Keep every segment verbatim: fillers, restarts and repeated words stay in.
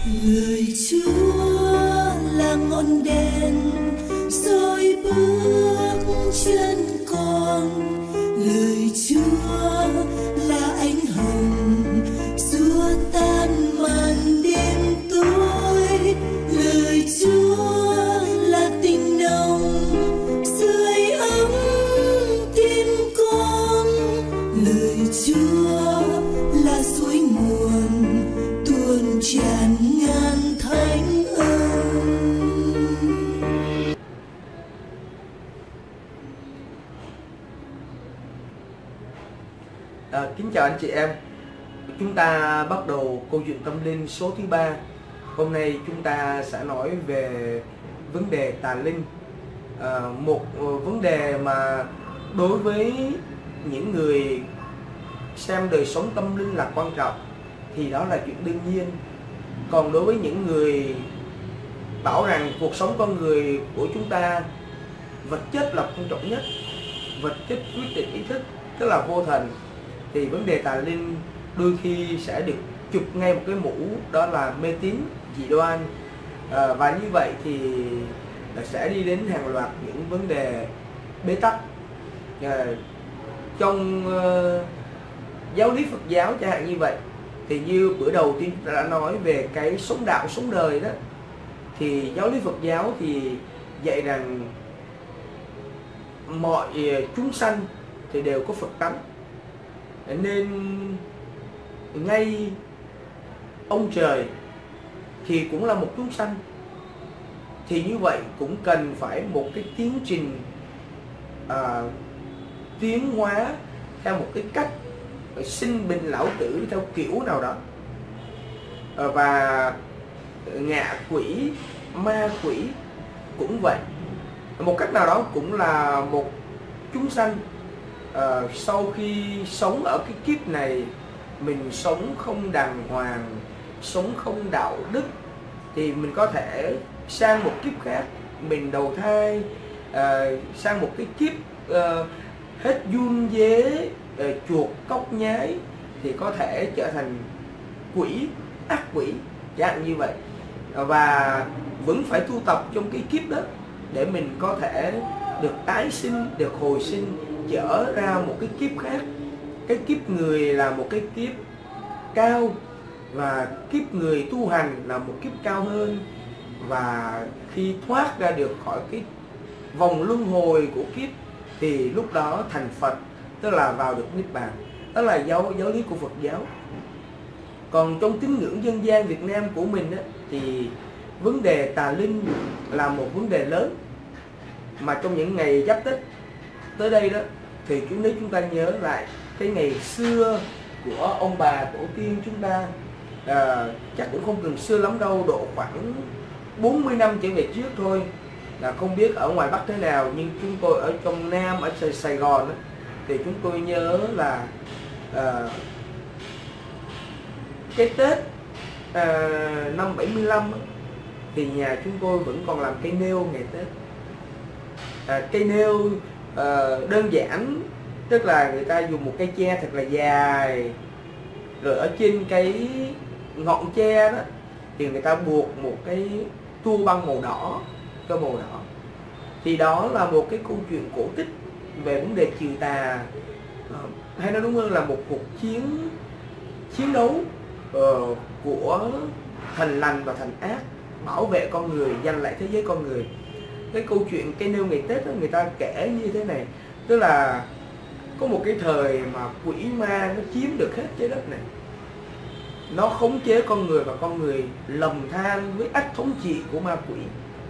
Lời Chúa là ngọn đèn soi bước chân con, lời Chúa là ánh hồng xua tan màn đêm tối, lời Chúa là tình nồng sưởi ấm tim con, lời Chúa là suối nguồn tuôn tràn ngàn thánh ơn. À, kính chào anh chị em. Chúng ta bắt đầu câu chuyện tâm linh số thứ ba. Hôm nay chúng ta sẽ nói về vấn đề tà linh. À, một vấn đề mà đối với những người xem đời sống tâm linh là quan trọng thì đó là chuyện đương nhiên. Còn đối với những người bảo rằng cuộc sống con người của chúng ta vật chất là quan trọng nhất, vật chất quyết định ý thức, tức là vô thần, thì vấn đề tà linh đôi khi sẽ được chụp ngay một cái mũ, đó là mê tín dị đoan. À, và như vậy thì sẽ đi đến hàng loạt những vấn đề bế tắc. À, trong uh, giáo lý Phật giáo chẳng hạn như vậy, thì như bữa đầu tiên chúng ta đã nói về cái sống đạo sống đời đó, thì giáo lý Phật giáo thì dạy rằng mọi chúng sanh thì đều có Phật tánh, nên ngay ông trời thì cũng là một chúng sanh, thì như vậy cũng cần phải một cái tiến trình à, tiến hóa theo một cái cách sinh bình lão tử theo kiểu nào đó. À, và ngạ quỷ, ma quỷ cũng vậy, một cách nào đó cũng là một chúng sanh. À, sau khi sống ở cái kiếp này mình sống không đàng hoàng, sống không đạo đức, thì mình có thể sang một kiếp khác mình đầu thai, à, sang một cái kiếp à, hết giun dế, à, chuột cóc nhái, thì có thể trở thành quỷ, ác quỷ chẳng hạn như vậy. À, và vẫn phải tu tập trong cái kiếp đó để mình có thể được tái sinh, được hồi sinh, trở ra một cái kiếp khác. Cái kiếp người là một cái kiếp cao, và kiếp người tu hành là một kiếp cao hơn. Và khi thoát ra được khỏi cái vòng luân hồi của kiếp thì lúc đó thành Phật, tức là vào được Niết Bàn. Đó là giáo, giáo lý của Phật giáo. Còn trong tín ngưỡng dân gian Việt Nam của mình á, thì vấn đề tà linh là một vấn đề lớn. Mà trong những ngày Giáp Tết tới đây đó, thì chúng nếu chúng ta nhớ lại cái ngày xưa của ông bà tổ tiên chúng ta, à, chắc cũng không cần xưa lắm đâu, độ khoảng bốn mươi năm trở về trước thôi, là không biết ở ngoài Bắc thế nào, nhưng chúng tôi ở trong Nam, ở Sài Gòn đó, thì chúng tôi nhớ là à, cái Tết à, năm bảy mươi lăm thì nhà chúng tôi vẫn còn làm cây nêu ngày Tết. À, cây nêu à, đơn giản, tức là người ta dùng một cây tre thật là dài, rồi ở trên cái ngọn tre đó thì người ta buộc một cái tua băng màu đỏ, cái màu đỏ. Thì đó là một cái câu chuyện cổ tích về vấn đề trừ tà, à, hay nói đúng hơn là một cuộc chiến chiến đấu uh, của thần lành và thần ác, bảo vệ con người, giành lại thế giới con người. Cái câu chuyện cây nêu ngày Tết đó, người ta kể như thế này, tức là có một cái thời mà quỷ ma nó chiếm được hết trái đất này, nó khống chế con người và con người lầm than với ách thống trị của ma quỷ.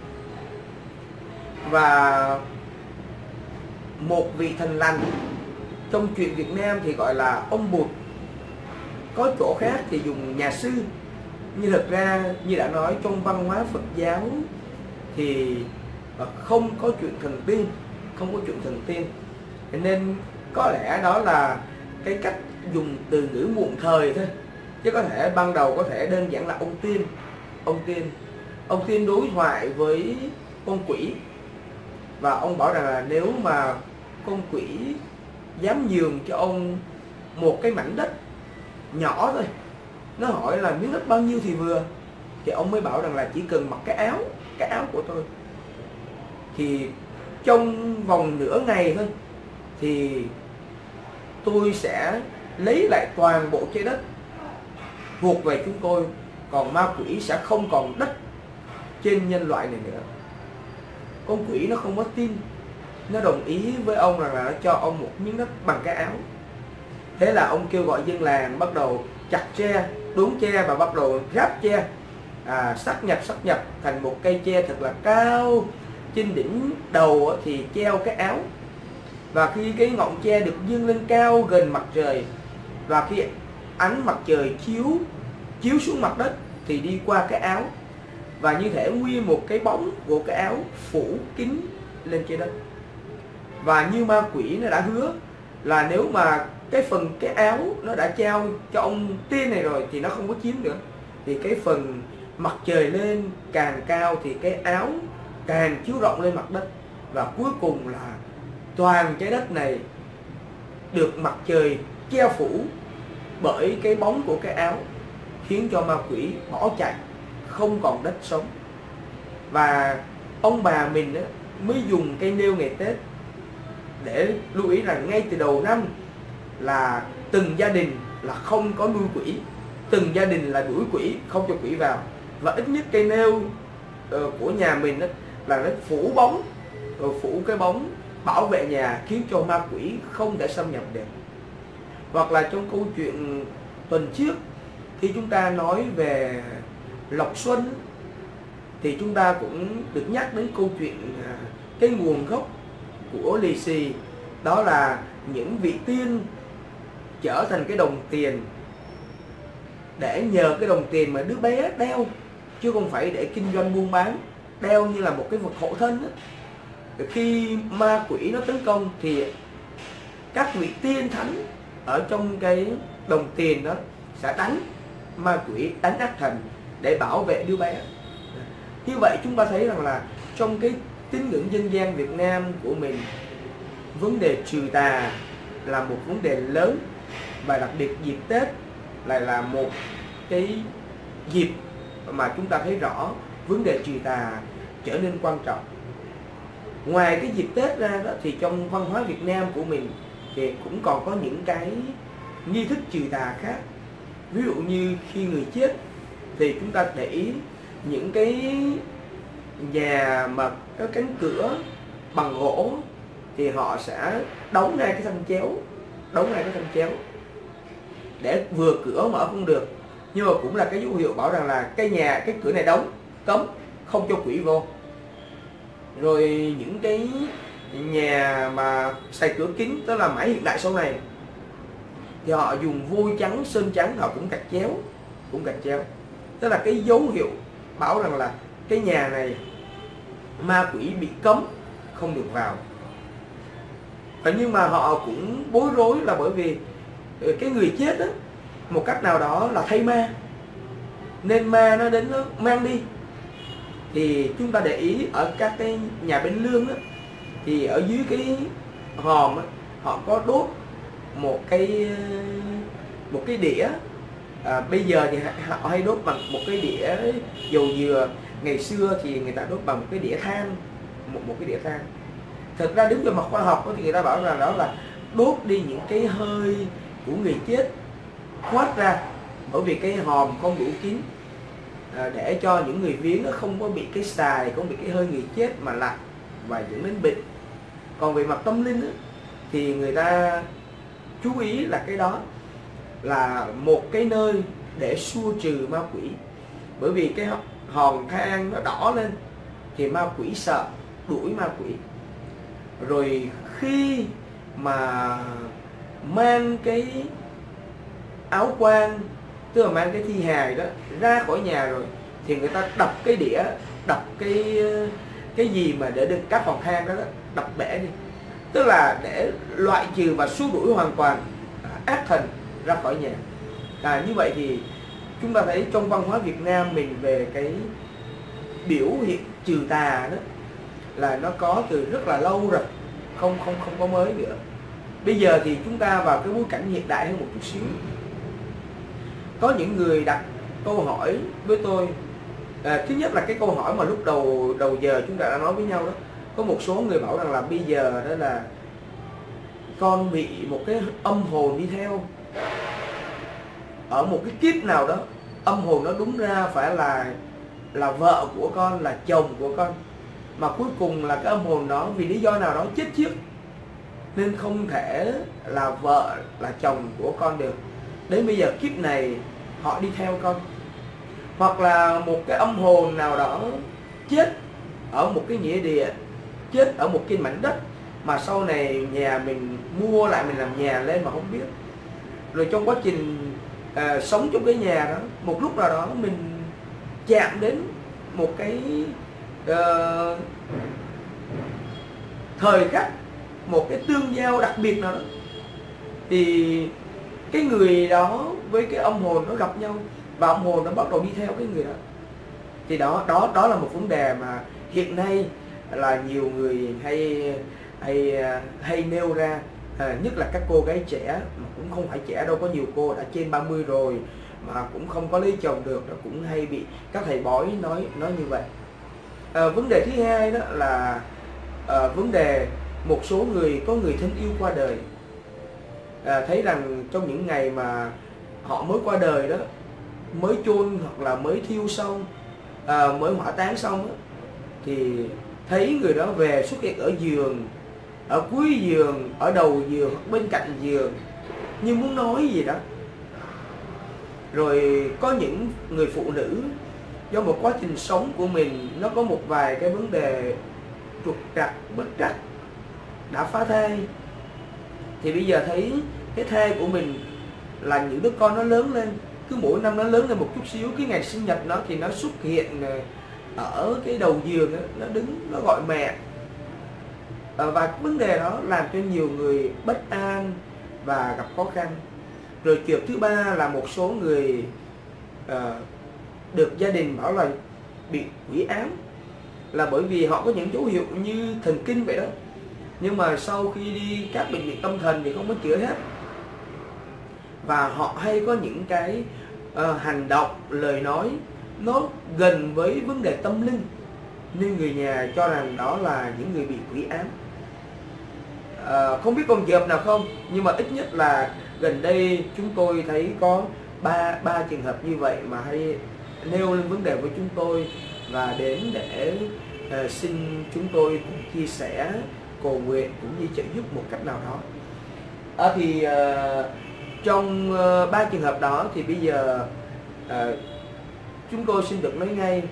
Và một vị thần lành, trong chuyện Việt Nam thì gọi là ông Bụt, có chỗ khác thì dùng nhà sư. Nhưng thật ra như đã nói, trong văn hóa Phật giáo thì không có chuyện thần tiên, không có chuyện thần tiên, nên có lẽ đó là cái cách dùng từ ngữ muộn thời thôi, chứ có thể ban đầu có thể đơn giản là ông tiên. Ông tiên ông tiên đối thoại với con quỷ, và ông bảo rằng là nếu mà con quỷ dám nhường cho ông một cái mảnh đất nhỏ thôi, nó hỏi là miếng đất bao nhiêu thì vừa, thì ông mới bảo rằng là chỉ cần mặc cái áo cái áo của tôi, thì trong vòng nửa ngày thôi thì tôi sẽ lấy lại toàn bộ trái đất thuộc về chúng tôi, còn ma quỷ sẽ không còn đất trên nhân loại này nữa. Con quỷ nó không có tin, nó đồng ý với ông rằng là nó cho ông một miếng đất bằng cái áo. Thế là ông kêu gọi dân làng bắt đầu chặt tre, đốn tre và bắt đầu ráp tre, à, sáp nhập sáp nhập thành một cây tre thật là cao. Trên đỉnh đầu thì treo cái áo, và khi cái ngọn tre được dương lên cao gần mặt trời, và khi ánh mặt trời chiếu chiếu xuống mặt đất thì đi qua cái áo, và như thể nguyên một cái bóng của cái áo phủ kín lên trái đất. Và như ma quỷ nó đã hứa là nếu mà cái phần cái áo nó đã trao cho ông tiên này rồi thì nó không có chiếm nữa, thì cái phần mặt trời lên càng cao thì cái áo càng chiếu rộng lên mặt đất, và cuối cùng là toàn trái đất này được mặt trời che phủ bởi cái bóng của cái áo, khiến cho ma quỷ bỏ chạy, không còn đất sống. Và ông bà mình á, mới dùng cây nêu ngày Tết để lưu ý rằng ngay từ đầu năm là từng gia đình là không có nuôi quỷ, từng gia đình là đuổi quỷ, không cho quỷ vào, và ít nhất cây nêu uh, của nhà mình đó, là nó phủ bóng, rồi phủ cái bóng bảo vệ nhà, khiến cho ma quỷ không thể xâm nhập được. Hoặc là trong câu chuyện tuần trước khi chúng ta nói về Lộc Xuân thì chúng ta cũng được nhắc đến câu chuyện cái nguồn gốc của lì xì, đó là những vị tiên trở thành cái đồng tiền để nhờ cái đồng tiền mà đứa bé đeo, chứ không phải để kinh doanh buôn bán, đeo như là một cái vật hộ thân đó. Khi ma quỷ nó tấn công thì các vị tiên thánh ở trong cái đồng tiền đó sẽ đánh ma quỷ, đánh ác thần để bảo vệ đứa bé. Như vậy chúng ta thấy rằng là trong cái tín ngưỡng dân gian Việt Nam của mình, vấn đề trừ tà là một vấn đề lớn, và đặc biệt dịp Tết lại là một cái dịp mà chúng ta thấy rõ vấn đề trừ tà trở nên quan trọng. Ngoài cái dịp Tết ra đó, thì trong văn hóa Việt Nam của mình thì cũng còn có những cái nghi thức trừ tà khác. Ví dụ như khi người chết thì chúng ta để ý những cái nhà mà có cánh cửa bằng gỗ thì họ sẽ đóng ngay cái thanh chéo, đóng ngay cái thanh chéo để vừa cửa mở không được, nhưng mà cũng là cái dấu hiệu bảo rằng là cái nhà, cái cửa này đóng, cấm, không cho quỷ vô. Rồi những cái nhà mà xài cửa kính, tức là mãi hiện đại sau này, thì họ dùng vôi trắng, sơn trắng, họ cũng gạch chéo, cũng gạch chéo, tức là cái dấu hiệu bảo rằng là cái nhà này ma quỷ bị cấm, không được vào. Và nhưng mà họ cũng bối rối là bởi vì cái người chết đó, một cách nào đó là thay ma, nên ma nó đến nó mang đi. Thì chúng ta để ý ở các cái nhà bên lương đó, thì ở dưới cái hòm đó, họ có đốt một cái một cái đĩa. À, bây giờ thì họ hay đốt bằng một cái đĩa dầu dừa, ngày xưa thì người ta đốt bằng một cái đĩa than, một một cái đĩa than. Thực ra đứng về mặt khoa học thì người ta bảo rằng đó là đốt đi những cái hơi của người chết thoát ra, bởi vì cái hòm không đủ kín, à, để cho những người viếng nó không có bị cái xài, không bị cái hơi người chết mà lạnh và dẫn đến bệnh. Còn về mặt tâm linh đó, thì người ta chú ý là cái đó là một cái nơi để xua trừ ma quỷ, bởi vì cái hòn than nó đỏ lên thì ma quỷ sợ, đuổi ma quỷ. Rồi khi mà mang cái áo quan, tức là mang cái thi hài đó ra khỏi nhà rồi, thì người ta đập cái đĩa, đập cái cái gì mà để được các hòn than đó, đó đập bể đi, tức là để loại trừ và xua đuổi hoàn toàn ác thần ra khỏi nhà. À, như vậy thì chúng ta thấy trong văn hóa Việt Nam mình về cái biểu hiện trừ tà đó là nó có từ rất là lâu rồi, không không không có mới nữa. Bây giờ thì chúng ta vào cái bối cảnh hiện đại hơn một chút xíu. Có những người đặt câu hỏi với tôi À, thứ nhất là cái câu hỏi mà lúc đầu đầu giờ chúng ta đã nói với nhau đó, có một số người bảo rằng là bây giờ đó là con bị một cái âm hồn đi theo, ở một cái kiếp nào đó âm hồn nó đúng ra phải là là vợ của con, là chồng của con, mà cuối cùng là cái âm hồn đó vì lý do nào đó chết trước nên không thể là vợ là chồng của con được. Đến bây giờ kiếp này họ đi theo con. Hoặc là một cái âm hồn nào đó chết ở một cái nghĩa địa, chết ở một cái mảnh đất mà sau này nhà mình mua lại, mình làm nhà lên mà không biết. Rồi trong quá trình à, sống trong cái nhà đó, một lúc nào đó mình chạm đến một cái uh, thời khắc, một cái tương giao đặc biệt nào đó, thì cái người đó với cái âm hồn nó gặp nhau và âm hồn nó bắt đầu đi theo cái người đó. Thì đó đó đó là một vấn đề mà hiện nay là nhiều người hay hay hay nêu ra, à, nhất là các cô gái trẻ, mà cũng không phải trẻ đâu, có nhiều cô đã trên ba mươi rồi mà cũng không có lấy chồng được, nó cũng hay bị các thầy bói nói nói như vậy. À, vấn đề thứ hai đó là à, vấn đề một số người có người thân yêu qua đời, à, thấy rằng trong những ngày mà họ mới qua đời đó, mới chôn hoặc là mới thiêu xong, à, mới hỏa táng xong đó, thì thấy người đó về xuất hiện ở giường, ở cuối giường, ở đầu giường hoặc bên cạnh giường, như muốn nói gì đó. Rồi có những người phụ nữ do một quá trình sống của mình nó có một vài cái vấn đề trục trặc, bất trắc, đã phá thai, thì bây giờ thấy cái thai của mình là những đứa con nó lớn lên, cứ mỗi năm nó lớn lên một chút xíu, cái ngày sinh nhật nó thì nó xuất hiện ở cái đầu giường đó, nó đứng, nó gọi mẹ. Và vấn đề đó làm cho nhiều người bất an và gặp khó khăn. Rồi chuyện thứ ba là một số người uh, được gia đình bảo là bị quỷ ám, là bởi vì họ có những dấu hiệu như thần kinh vậy đó, nhưng mà sau khi đi các bệnh viện tâm thần thì không có chữa hết. Và họ hay có những cái uh, hành động, lời nói nó gần với vấn đề tâm linh, nên người nhà cho rằng đó là những người bị quỷ ám. À, không biết còn trường hợp nào không, nhưng mà ít nhất là gần đây chúng tôi thấy có ba ba trường hợp như vậy mà hay nêu lên vấn đề với chúng tôi và đến để uh, xin chúng tôi cũng chia sẻ, cầu nguyện cũng như trợ giúp một cách nào đó. À, thì uh, trong uh, ba trường hợp đó thì bây giờ uh, chúng tôi xin được nói ngay,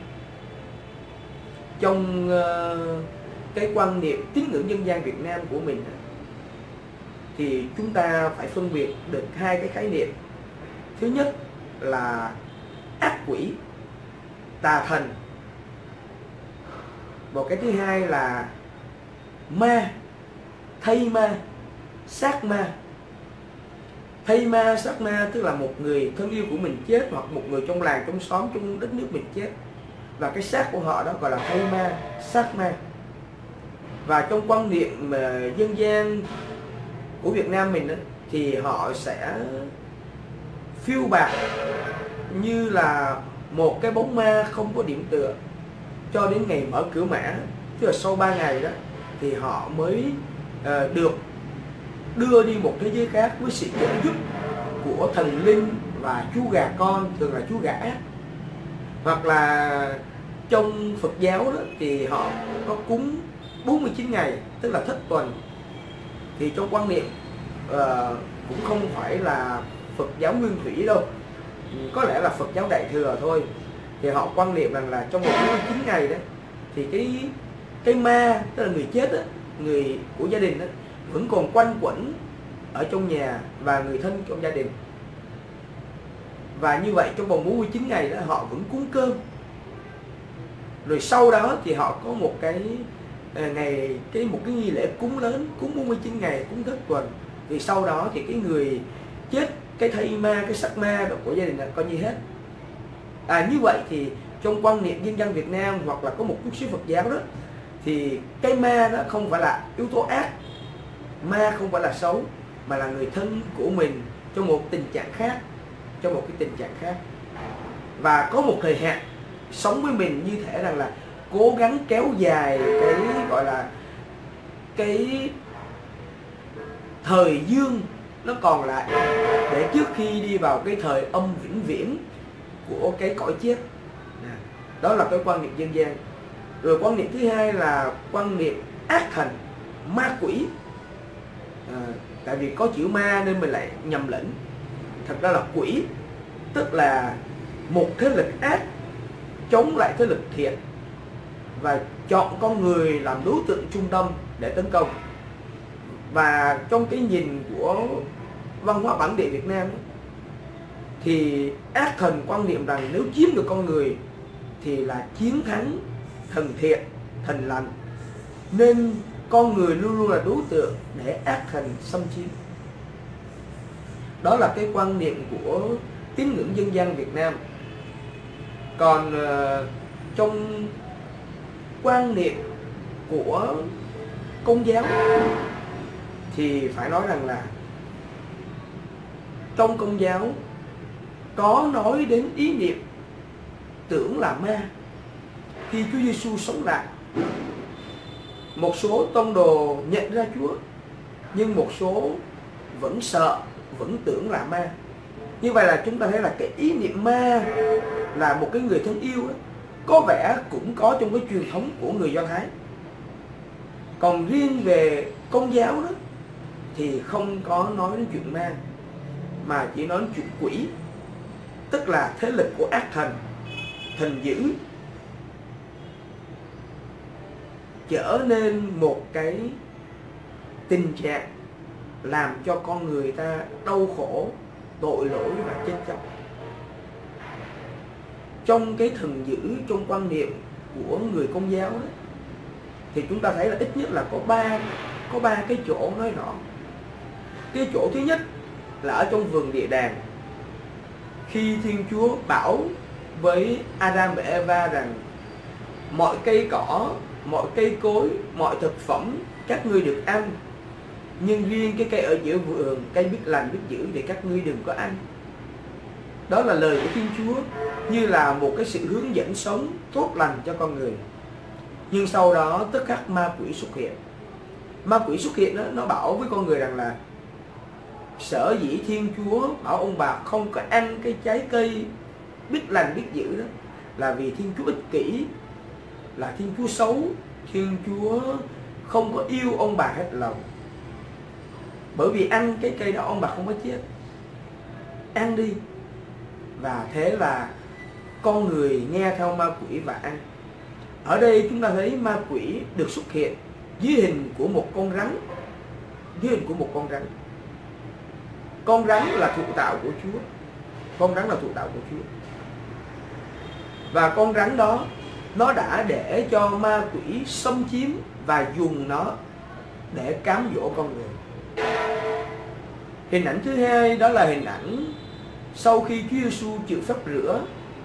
trong uh, cái quan niệm tín ngưỡng dân gian Việt Nam của mình thì chúng ta phải phân biệt được hai cái khái niệm. Thứ nhất là ác quỷ, tà thần. Và cái thứ hai là ma, thây ma, sát ma. Thây ma, sát ma tức là một người thân yêu của mình chết, hoặc một người trong làng, trong xóm, trong đất nước mình chết, và cái xác của họ đó gọi là thây ma, sát ma. Và trong quan niệm dân gian của Việt Nam mình đó, thì họ sẽ phiêu bạt như là một cái bóng ma không có điểm tựa cho đến ngày mở cửa mã, tức là sau ba ngày đó thì họ mới uh, được đưa đi một thế giới khác với sự trợ giúp của thần linh và chú gà con, thường là chú gà ác. Hoặc là trong Phật giáo đó thì họ có cúng bốn mươi chín ngày, tức là thất tuần. Thì trong quan niệm uh, cũng không phải là Phật giáo nguyên thủy đâu, có lẽ là Phật giáo Đại Thừa thôi. Thì họ quan niệm rằng là trong một bốn mươi chín ngày đó thì cái cái ma, tức là người chết đó, người của gia đình đó, vẫn còn quanh quẩn ở trong nhà và người thân trong gia đình. Và như vậy trong vòng bốn mươi chín ngày đó họ vẫn cúng cơm. Rồi sau đó thì họ có một cái ngày, cái một cái nghi lễ cúng lớn, cúng bốn mươi chín ngày, cúng thất tuần. Thì sau đó thì cái người chết, cái thây ma, cái sắc ma đó của gia đình là coi như hết. À, như vậy thì trong quan niệm dân gian Việt Nam hoặc là có một chút xíu Phật giáo đó, thì cái ma đó không phải là yếu tố ác, ma không phải là xấu, mà là người thân của mình trong một tình trạng khác, trong một cái tình trạng khác. Và có một thời hạn sống với mình như thể rằng là cố gắng kéo dài cái gọi là cái thời dương nó còn lại, để trước khi đi vào cái thời âm vĩnh viễn của cái cõi chết. Đó là cái quan niệm dân gian. Rồi quan niệm thứ hai là quan niệm ác thần, ma quỷ. à, Tại vì có chữ ma nên mình lại nhầm lẫn. Thật ra là quỷ, tức là một thế lực ác chống lại thế lực thiện, và chọn con người làm đối tượng trung tâm để tấn công. Và trong cái nhìn của văn hóa bản địa Việt Nam thì ác thần quan niệm rằng nếu chiếm được con người thì là chiến thắng thần thiện, thần lành, nên con người luôn luôn là đối tượng để ác thần xâm chiếm. Đó là cái quan niệm của tín ngưỡng dân gian Việt Nam. Còn uh, trong quan niệm của Công giáo thì phải nói rằng là trong Công giáo có nói đến ý niệm tưởng là ma khi Chúa Giêsu sống lại. Một số tông đồ nhận ra Chúa, nhưng một số vẫn sợ, vẫn tưởng là ma. Như vậy là chúng ta thấy là cái ý niệm ma là một cái người thân yêu đó, có vẻ cũng có trong cái truyền thống của người Do Thái. Còn riêng về Công giáo đó thì không có nói đến chuyện ma, mà chỉ nói đến chuyện quỷ, tức là thế lực của ác thần, thần dữ, trở nên một cái tình trạng làm cho con người ta đau khổ, tội lỗi và chết chóc. Trong cái thần dữ, trong quan niệm của người Công giáo đó, thì chúng ta thấy là ít nhất là có ba có ba cái chỗ nói rõ. Cái chỗ thứ nhất là ở trong vườn địa đàng, khi Thiên Chúa bảo với Adam và Eva rằng mọi cây cỏ, mọi cây cối, mọi thực phẩm các ngươi được ăn, nhưng riêng cái cây ở giữa vườn, cây biết lành biết dữ thì các ngươi đừng có ăn. Đó là lời của Thiên Chúa như là một cái sự hướng dẫn sống tốt lành cho con người. Nhưng sau đó tức khắc ma quỷ xuất hiện. Ma quỷ xuất hiện đó, nó bảo với con người rằng là sở dĩ Thiên Chúa bảo ông bà không có ăn cái trái cây biết lành biết dữ đó là vì Thiên Chúa ích kỷ, là Thiên Chúa xấu, Thiên Chúa không có yêu ông bà hết lòng. Bởi vì ăn cái cây đó ông bà không có chết, ăn đi. Và thế là con người nghe theo ma quỷ và ăn. Ở đây chúng ta thấy ma quỷ được xuất hiện dưới hình của một con rắn, dưới hình của một con rắn. Con rắn là thụ tạo của Chúa, con rắn là thụ tạo của Chúa. Và con rắn đó nó đã để cho ma quỷ xâm chiếm và dùng nó để cám dỗ con người. Hình ảnh thứ hai đó là hình ảnh sau khi Chúa Giêsu chịu phép rửa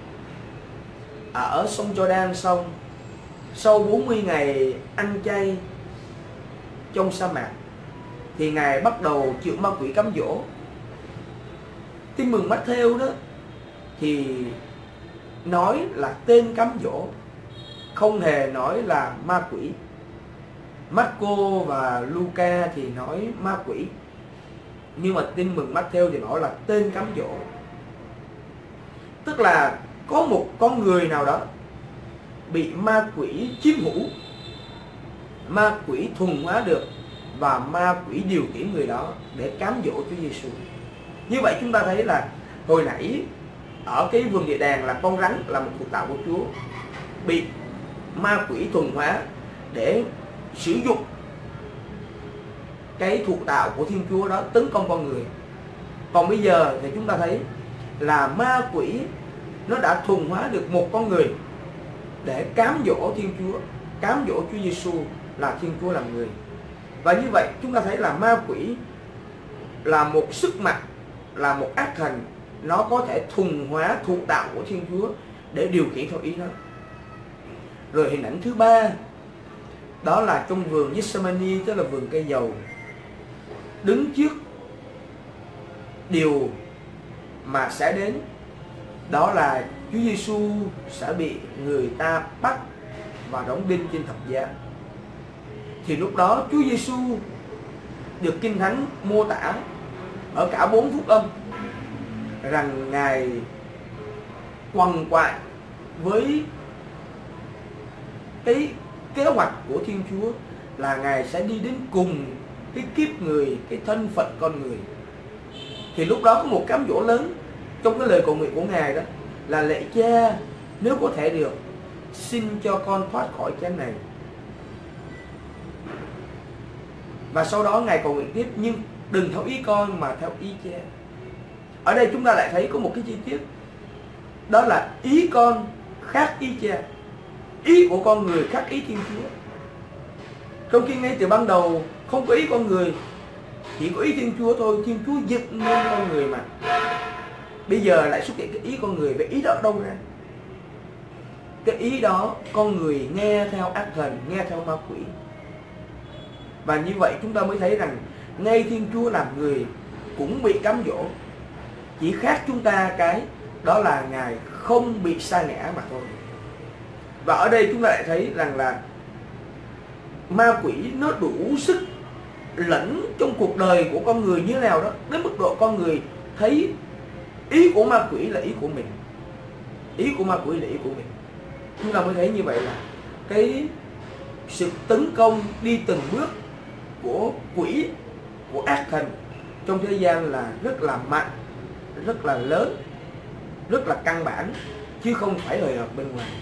ở sông Giô-đan xong, sau bốn mươi ngày ăn chay trong sa mạc, thì Ngài bắt đầu chịu ma quỷ cám dỗ. Tin mừng Mát-thêu đó thì nói là tên cám dỗ, không hề nói là ma quỷ. Marco và Luca thì nói ma quỷ, nhưng mà tin mừng Mát-thêu thì nói là tên cám dỗ. Tức là có một con người nào đó bị ma quỷ chiếm hữu, ma quỷ thuần hóa được, và ma quỷ điều khiển người đó để cám dỗ Chúa Giêsu. Như vậy chúng ta thấy là hồi nãy ở cái vườn địa đàng là con rắn là một thuộc tạo của Chúa, bị ma quỷ thuần hóa để sử dụng cái thuộc tạo của Thiên Chúa đó tấn công con người. Còn bây giờ thì chúng ta thấy là ma quỷ nó đã thuần hóa được một con người để cám dỗ Thiên Chúa, cám dỗ Chúa Giêsu là Thiên Chúa làm người. Và như vậy chúng ta thấy là ma quỷ là một sức mạnh, là một ác thần, nó có thể thuần hóa thuộc tạo của Thiên Chúa để điều khiển theo ý nó. Rồi hình ảnh thứ ba đó là trong vườn Gethsemane, tức là vườn cây dầu, đứng trước điều mà sẽ đến, đó là Chúa Giêsu sẽ bị người ta bắt và đóng đinh trên thập giá. Thì lúc đó Chúa Giêsu được Kinh Thánh mô tả ở cả bốn phúc âm rằng Ngài quằn quại với cái kế hoạch của Thiên Chúa là Ngài sẽ đi đến cùng cái kiếp người, cái thân phận con người. Thì lúc đó có một cám dỗ lớn trong cái lời cầu nguyện của Ngài, đó là: lạy Cha, nếu có thể được, xin cho con thoát khỏi chén này. Và sau đó Ngài cầu nguyện tiếp: nhưng đừng theo ý con mà theo ý Cha. Ở đây chúng ta lại thấy có một cái chi tiết, đó là ý con khác ý Cha, ý của con người khác ý Thiên Chúa. Trong khi ngay từ ban đầu không có ý con người, chỉ có ý Thiên Chúa thôi. Thiên Chúa dựng nên con người mà. Bây giờ lại xuất hiện cái ý con người. Vậy ý đó đâu ra? Cái ý đó con người nghe theo ác thần, nghe theo ma quỷ. Và như vậy chúng ta mới thấy rằng ngay Thiên Chúa làm người cũng bị cám dỗ, chỉ khác chúng ta cái đó là Ngài không bị sa ngã mà thôi. Và ở đây chúng ta lại thấy rằng là ma quỷ nó đủ sức lẫn trong cuộc đời của con người như thế nào đó, đến mức độ con người thấy ý của ma quỷ là ý của mình, ý của ma quỷ là ý của mình. Chúng ta mới thấy như vậy là cái sự tấn công đi từng bước của quỷ, của ác thần trong thế gian là rất là mạnh, rất là lớn, rất là căn bản, chứ không phải hời hợt bên ngoài.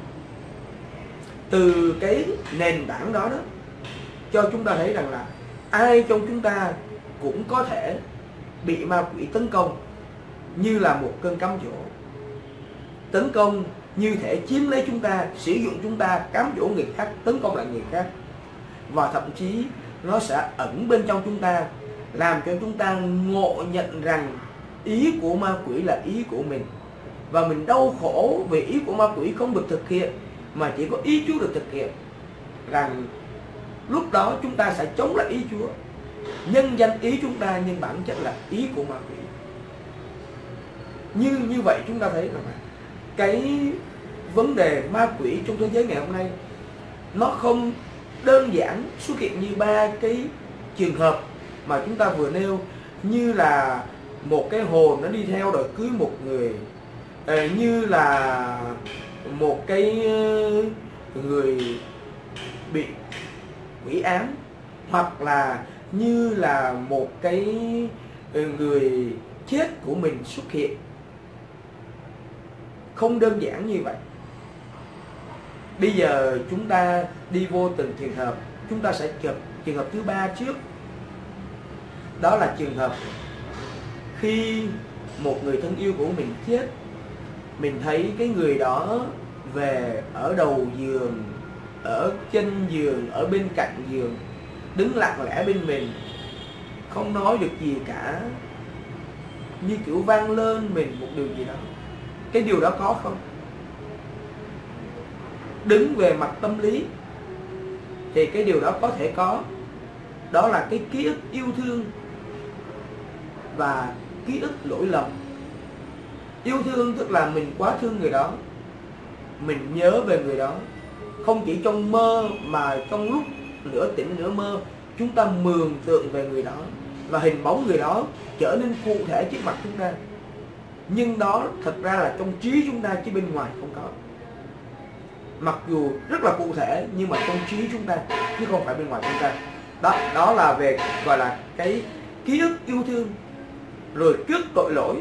Từ cái nền tảng đó đó cho chúng ta thấy rằng là ai trong chúng ta cũng có thể bị ma quỷ tấn công như là một cơn cám dỗ. Tấn công như thể chiếm lấy chúng ta, sử dụng chúng ta, cám dỗ người khác, tấn công lại người khác. Và thậm chí nó sẽ ẩn bên trong chúng ta, làm cho chúng ta ngộ nhận rằng ý của ma quỷ là ý của mình. Và mình đau khổ vì ý của ma quỷ không được thực hiện, mà chỉ có ý Chúa được thực hiện. Rằng lúc đó chúng ta sẽ chống lại ý Chúa, nhân danh ý chúng ta nhưng bản chất là ý của ma quỷ. Như như vậy chúng ta thấy rằng cái vấn đề ma quỷ trong thế giới ngày hôm nay nó không đơn giản xuất hiện như ba cái trường hợp mà chúng ta vừa nêu, như là một cái hồn nó đi theo đòi cưới một người, như là một cái người bị quỷ ám, hoặc là như là một cái người chết của mình xuất hiện. Không đơn giản như vậy. Bây giờ chúng ta đi vô từng trường hợp, chúng ta sẽ chụp trường hợp thứ ba trước. Đó là trường hợp khi một người thân yêu của mình chết, mình thấy cái người đó về ở đầu giường, ở chân giường, ở bên cạnh giường, đứng lặng lẽ bên mình, không nói được gì cả, như kiểu vang lên mình một điều gì đó. Cái điều đó có không? Đứng về mặt tâm lý thì cái điều đó có thể có. Đó là cái ký ức yêu thương và ký ức lỗi lầm. Yêu thương tức là mình quá thương người đó, mình nhớ về người đó, không chỉ trong mơ mà trong lúc nửa tỉnh nửa mơ, chúng ta mường tượng về người đó và hình bóng người đó trở nên cụ thể trước mặt chúng ta. Nhưng đó thật ra là trong trí chúng ta chứ bên ngoài không có. Mặc dù rất là cụ thể nhưng mà trong trí chúng ta chứ không phải bên ngoài chúng ta. Đó, đó là về gọi là cái ký ức yêu thương. Rồi trước tội lỗi,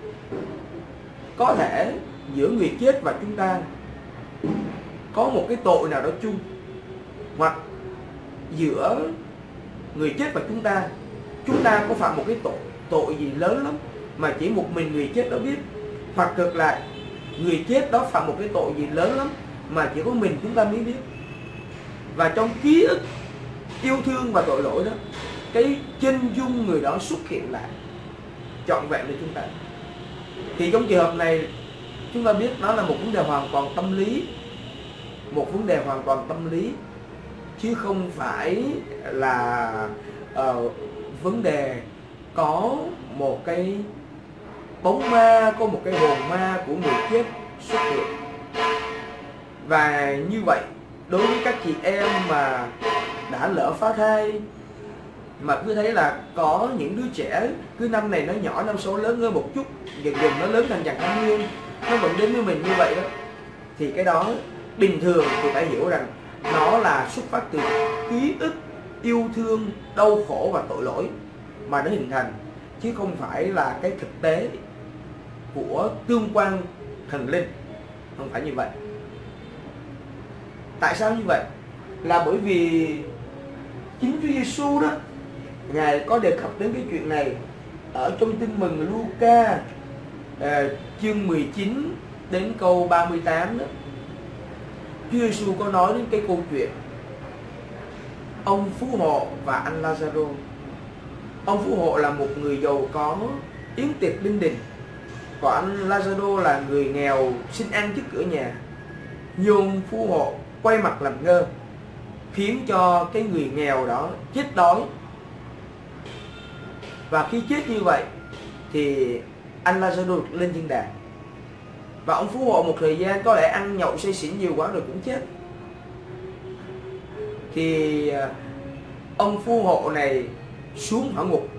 có thể giữa người chết và chúng ta có một cái tội nào đó chung, hoặc giữa người chết và chúng ta, chúng ta có phạm một cái tội tội gì lớn lắm mà chỉ một mình người chết đó biết, hoặc ngược lại người chết đó phạm một cái tội gì lớn lắm mà chỉ có mình chúng ta mới biết. Và trong ký ức yêu thương và tội lỗi đó, cái chân dung người đó xuất hiện lại trọn vẹn với chúng ta. Thì trong trường hợp này chúng ta biết nó là một vấn đề hoàn toàn tâm lý, một vấn đề hoàn toàn tâm lý, chứ không phải là uh, vấn đề có một cái bóng ma, có một cái hồn ma của người chết xuất hiện. Và như vậy, đối với các chị em mà đã lỡ phá thai, mà cứ thấy là có những đứa trẻ cứ năm này nó nhỏ, năm sau lớn hơn một chút, dần dần nó lớn thành dàn thanh niên, nó vẫn đến với mình như vậy đó, thì cái đó bình thường thì phải hiểu rằng nó là xuất phát từ ký ức yêu thương, đau khổ và tội lỗi mà nó hình thành, chứ không phải là cái thực tế của tương quan thần linh. Không phải như vậy. Tại sao như vậy? Là bởi vì chính Chúa Giêsu đó, Ngài có đề cập đến cái chuyện này ở trong Tin Mừng Luca à, chương mười chín đến câu ba mươi tám đó. Chúa Giêsu có nói đến cái câu chuyện ông phú hộ và anh Lazaro. Ông phú hộ là một người giàu có, yến tiệc linh đình, còn anh Lazaro là người nghèo xin ăn trước cửa nhà. Nhưng ông phú hộ quay mặt làm ngơ, khiến cho cái người nghèo đó chết đói. Và khi chết như vậy thì anh Lazaro được lên thiên đàng. Và ông phú hộ một thời gian có lẽ ăn nhậu say xỉn nhiều quá rồi cũng chết. Thì ông phú hộ này xuống hỏa ngục.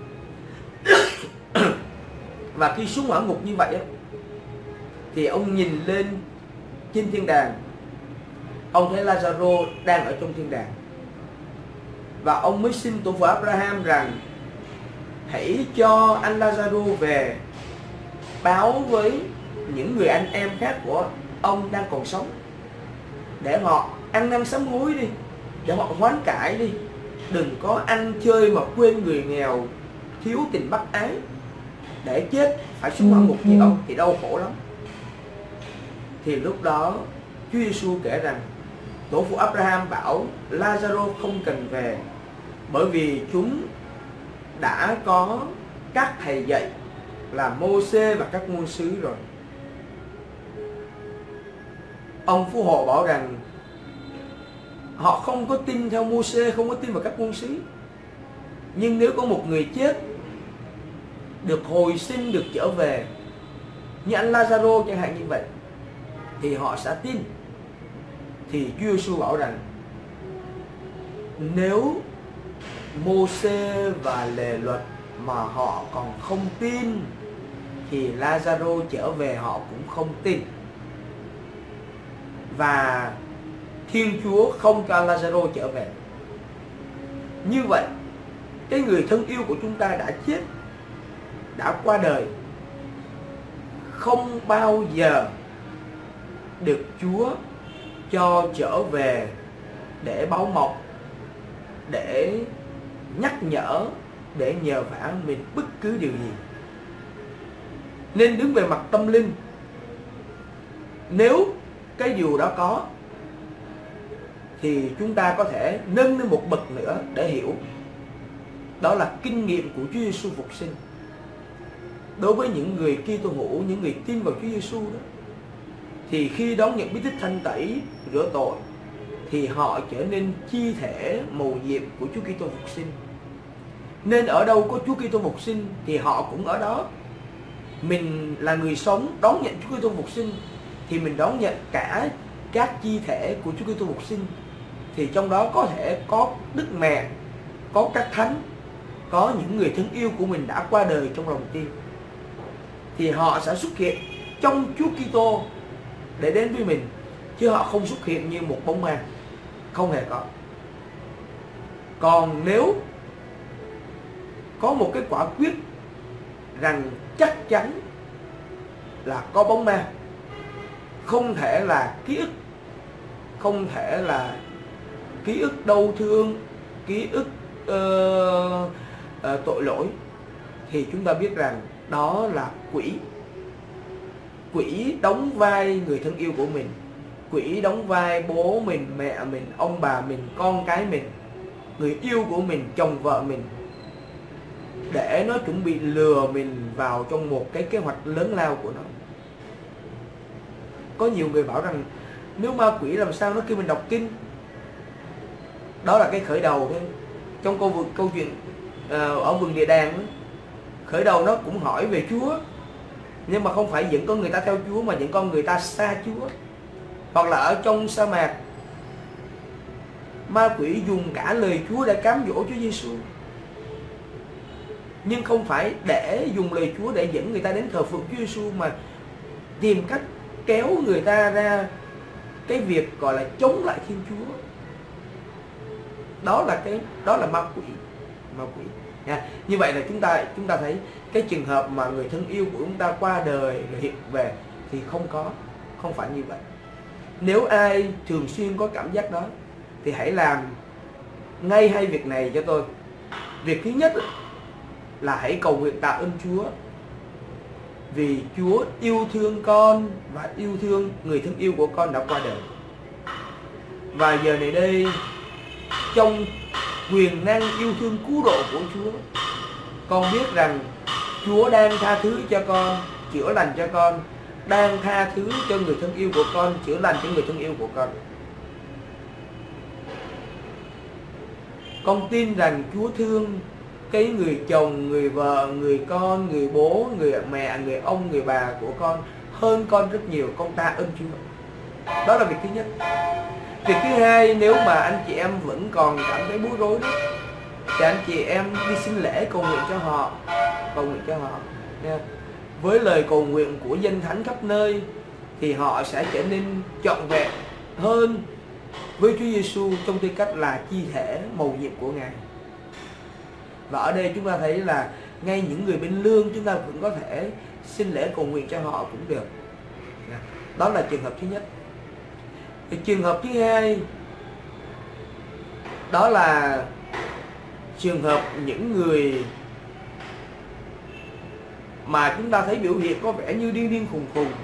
Và khi xuống hỏa ngục như vậy thì ông nhìn lên trên thiên đàng, ông thấy Lazaro đang ở trong thiên đàng. Và ông mới xin tổ phụ Abraham rằng hãy cho anh Lazaro về báo với những người anh em khác của ông đang còn sống, để họ ăn năn sám hối đi, để họ hoán cải đi, đừng có ăn chơi mà quên người nghèo, thiếu tình bác ái, để chết phải xuống hỏa ngục như ông thì đau khổ lắm. Thì lúc đó Chúa Giêsu kể rằng tổ phụ Abraham bảo Lazaro không cần về, bởi vì chúng đã có các thầy dạy là Mô-sê và các ngôn sứ rồi. Ông phú hộ bảo rằng họ không có tin theo Mô-sê, không có tin vào các ngôn sứ. Nhưng nếu có một người chết được hồi sinh, được trở về như anh Lazaro chẳng hạn như vậy, thì họ sẽ tin. Thì Chúa Giêsu bảo rằng nếu Mô-sê và lề luật mà họ còn không tin, thì Lazaro trở về họ cũng không tin. Và Thiên Chúa không cho Lazaro trở về. Như vậy, cái người thân yêu của chúng ta đã chết, đã qua đời, không bao giờ được Chúa cho trở về để báo mộng, để nhắc nhở, để nhờ vả mình bất cứ điều gì. Nên đứng về mặt tâm linh, nếu cái điều đó có, thì chúng ta có thể nâng lên một bậc nữa để hiểu. Đó là kinh nghiệm của Chúa Giêsu phục sinh. Đối với những người Kitô hữu, những người tin vào Chúa Giêsu đó, thì khi đón nhận bí tích thanh tẩy rửa tội, thì họ trở nên chi thể mầu nhiệm của Chúa Kitô phục sinh. Nên ở đâu có Chúa Kitô phục sinh thì họ cũng ở đó. Mình là người sống đón nhận Chúa Kitô phục sinh, thì mình đón nhận cả các chi thể của Chúa Kitô phục sinh. Thì trong đó có thể có Đức Mẹ, có các thánh, có những người thân yêu của mình đã qua đời trong lòng tin. Thì họ sẽ xuất hiện trong Chúa Kitô để đến với mình, chứ họ không xuất hiện như một bóng ma. Không hề có. Còn nếu có một cái quả quyết rằng chắc chắn là có bóng ma, không thể là ký ức, không thể là ký ức đau thương, ký ức uh, uh, tội lỗi, thì chúng ta biết rằng đó là quỷ. Quỷ đóng vai người thân yêu của mình, quỷ đóng vai bố mình, mẹ mình, ông bà mình, con cái mình, người yêu của mình, chồng vợ mình, để nó chuẩn bị lừa mình vào trong một cái kế hoạch lớn lao của nó. Có nhiều người bảo rằng nếu ma quỷ làm sao nó kêu mình đọc kinh. Đó là cái khởi đầu thôi. Trong câu, câu chuyện uh, ở vườn địa đàng đó, khởi đầu nó cũng hỏi về Chúa. Nhưng mà không phải dẫn con người ta theo Chúa, mà dẫn con người ta xa Chúa. Hoặc là ở trong sa mạc, ma quỷ dùng cả lời Chúa để cám dỗ Chúa Giêsu, nhưng không phải để dùng lời Chúa để dẫn người ta đến thờ phượng Chúa Giêsu, mà tìm cách kéo người ta ra cái việc gọi là chống lại Thiên Chúa. Đó là cái đó là ma quỷ, ma quỷ. Nha. Như vậy là chúng ta chúng ta thấy cái trường hợp mà người thân yêu của chúng ta qua đời rồi hiện về thì không có, không phải như vậy. Nếu ai thường xuyên có cảm giác đó thì hãy làm ngay hai việc này cho tôi. Việc thứ nhất là hãy cầu nguyện tạ ơn Chúa, vì Chúa yêu thương con và yêu thương người thân yêu của con đã qua đời. Và giờ này đây, trong quyền năng yêu thương cứu độ của Chúa, con biết rằng Chúa đang tha thứ cho con, chữa lành cho con, đang tha thứ cho người thân yêu của con, chữa lành cho người thân yêu của con. Con tin rằng Chúa thương cái người chồng, người vợ, người con, người bố, người mẹ, người ông, người bà của con hơn con rất nhiều. Con tạ ơn Chúa. Đó là việc thứ nhất. Việc thứ hai, nếu mà anh chị em vẫn còn cảm thấy bối rối đó, thì anh chị em đi xin lễ cầu nguyện cho họ, cầu nguyện cho họ. Nha. Với lời cầu nguyện của danh thánh khắp nơi thì họ sẽ trở nên trọn vẹn hơn với Chúa Giêsu trong tư cách là chi thể mầu nhiệm của Ngài. Và ở đây chúng ta thấy là ngay những người bên lương chúng ta vẫn có thể xin lễ cầu nguyện cho họ cũng được. Đó là trường hợp thứ nhất. Trường hợp thứ hai, đó là trường hợp những người mà chúng ta thấy biểu hiện có vẻ như điên điên khùng khùng,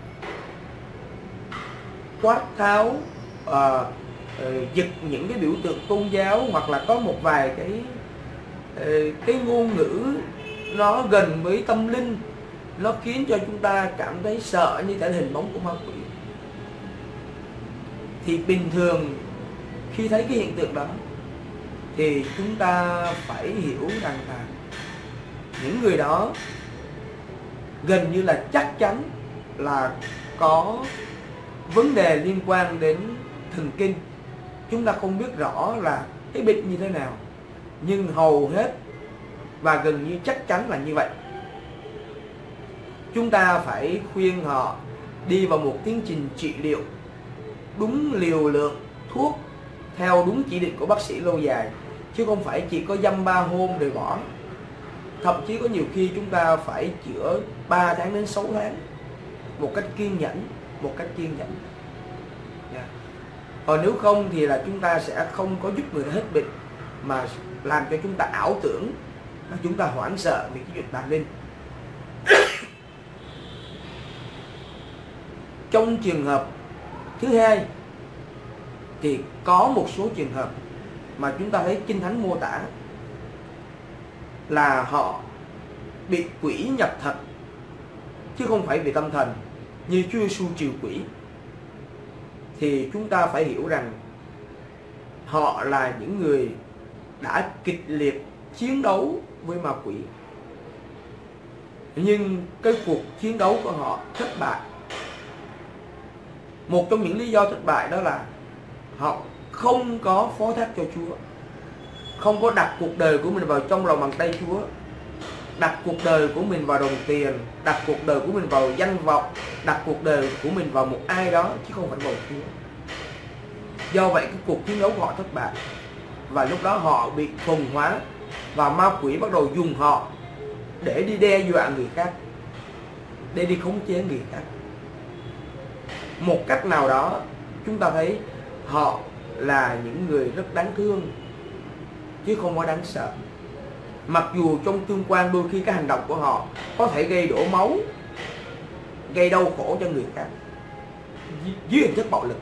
quát tháo, uh, uh, giật những cái biểu tượng tôn giáo, hoặc là có một vài cái uh, cái ngôn ngữ nó gần với tâm linh, nó khiến cho chúng ta cảm thấy sợ như thể hình bóng của ma quỷ. Thì bình thường khi thấy cái hiện tượng đó thì chúng ta phải hiểu rằng là những người đó gần như là chắc chắn là có vấn đề liên quan đến thần kinh. Chúng ta không biết rõ là cái bệnh như thế nào, nhưng hầu hết và gần như chắc chắn là như vậy. Chúng ta phải khuyên họ đi vào một tiến trình trị liệu đúng liều lượng thuốc theo đúng chỉ định của bác sĩ lâu dài, chứ không phải chỉ có dăm ba hôm rồi bỏ. Thậm chí có nhiều khi chúng ta phải chữa ba tháng đến sáu tháng một cách kiên nhẫn, một cách kiên nhẫn. Yeah. Còn nếu không thì là chúng ta sẽ không có giúp người ta hết bệnh, mà làm cho chúng ta ảo tưởng, chúng ta hoảng sợ vì cái chuyện tà linh. Trong trường hợp thứ hai thì có một số trường hợp mà chúng ta thấy Kinh Thánh mô tả là họ bị quỷ nhập thật, chứ không phải vì tâm thần như Chúa Giêsu trừ quỷ. Thì chúng ta phải hiểu rằng họ là những người đã kịch liệt chiến đấu với ma quỷ, nhưng cái cuộc chiến đấu của họ thất bại. Một trong những lý do thất bại đó là họ không có phó thác cho Chúa, không có đặt cuộc đời của mình vào trong lòng bàn tay Chúa, đặt cuộc đời của mình vào đồng tiền, đặt cuộc đời của mình vào danh vọng, đặt cuộc đời của mình vào một ai đó, chứ không phải vào Chúa. Do vậy cái cuộc chiến đấu của họ thất bại, và lúc đó họ bị thuần hóa, và ma quỷ bắt đầu dùng họ để đi đe dọa người khác, để đi khống chế người khác. Một cách nào đó chúng ta thấy họ là những người rất đáng thương, chứ không có đáng sợ. Mặc dù trong tương quan đôi khi cái hành động của họ có thể gây đổ máu, gây đau khổ cho người khác dưới hình thức bạo lực.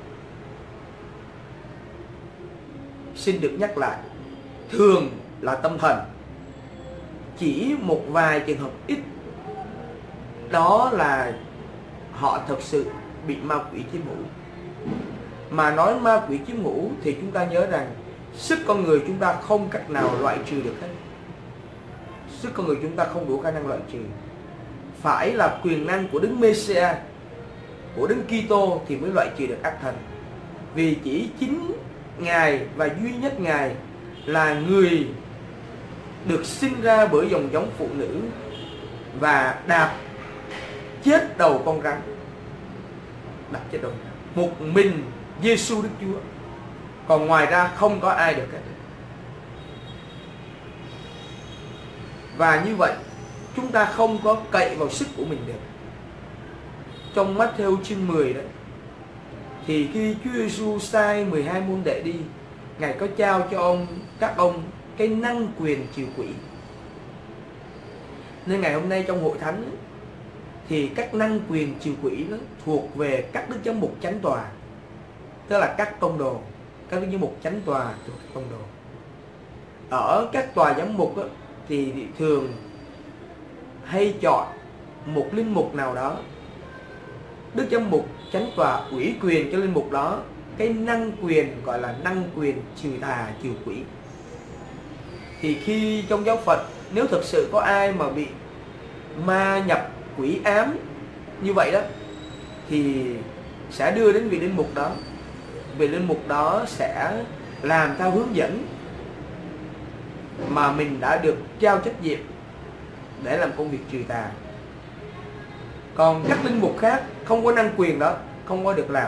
Xin được nhắc lại, thường là tâm thần, chỉ một vài trường hợp ít đó là họ thật sự bị ma quỷ chiếm hữu. Mà nói ma quỷ chiếm hữu thì chúng ta nhớ rằng sức con người chúng ta không cách nào loại trừ được hết. Sức con người chúng ta không đủ khả năng loại trừ. phải là quyền năng của Đấng Mê-si-a, của Đấng Kitô thì mới loại trừ được ác thần. Vì chỉ chính Ngài và duy nhất Ngài là người được sinh ra bởi dòng giống phụ nữ và đạp chết đầu con rắn. Đạp chết đầu một mình Giêsu Đức Chúa, còn ngoài ra không có ai được hết. Và như vậy chúng ta không có cậy vào sức của mình được. Trong Mát-thêu chương mười đó, thì khi Chúa Giêsu sai mười hai môn đệ đi, Ngài có trao cho ông các ông cái năng quyền trừ quỷ. Nên ngày hôm nay trong hội thánh thì các năng quyền trừ quỷ đó thuộc về các đức giám mục chánh tòa, tức là các tông đồ, các đức giám mục chánh tòa thuộc các tông đồ. Ở các tòa giám mục đó, thì thường hay chọn một linh mục nào đó, đức giám mục chánh tòa ủy quyền cho linh mục đó cái năng quyền gọi là năng quyền trừ tà trừ quỷ. Thì khi trong giáo Phật, nếu thực sự có ai mà bị ma nhập quỷ ám như vậy đó, thì sẽ đưa đến vị linh mục đó. Vị linh mục đó sẽ làm theo hướng dẫn mà mình đã được trao trách nhiệm để làm công việc trừ tà. Còn các linh mục khác không có năng quyền đó, không có được làm.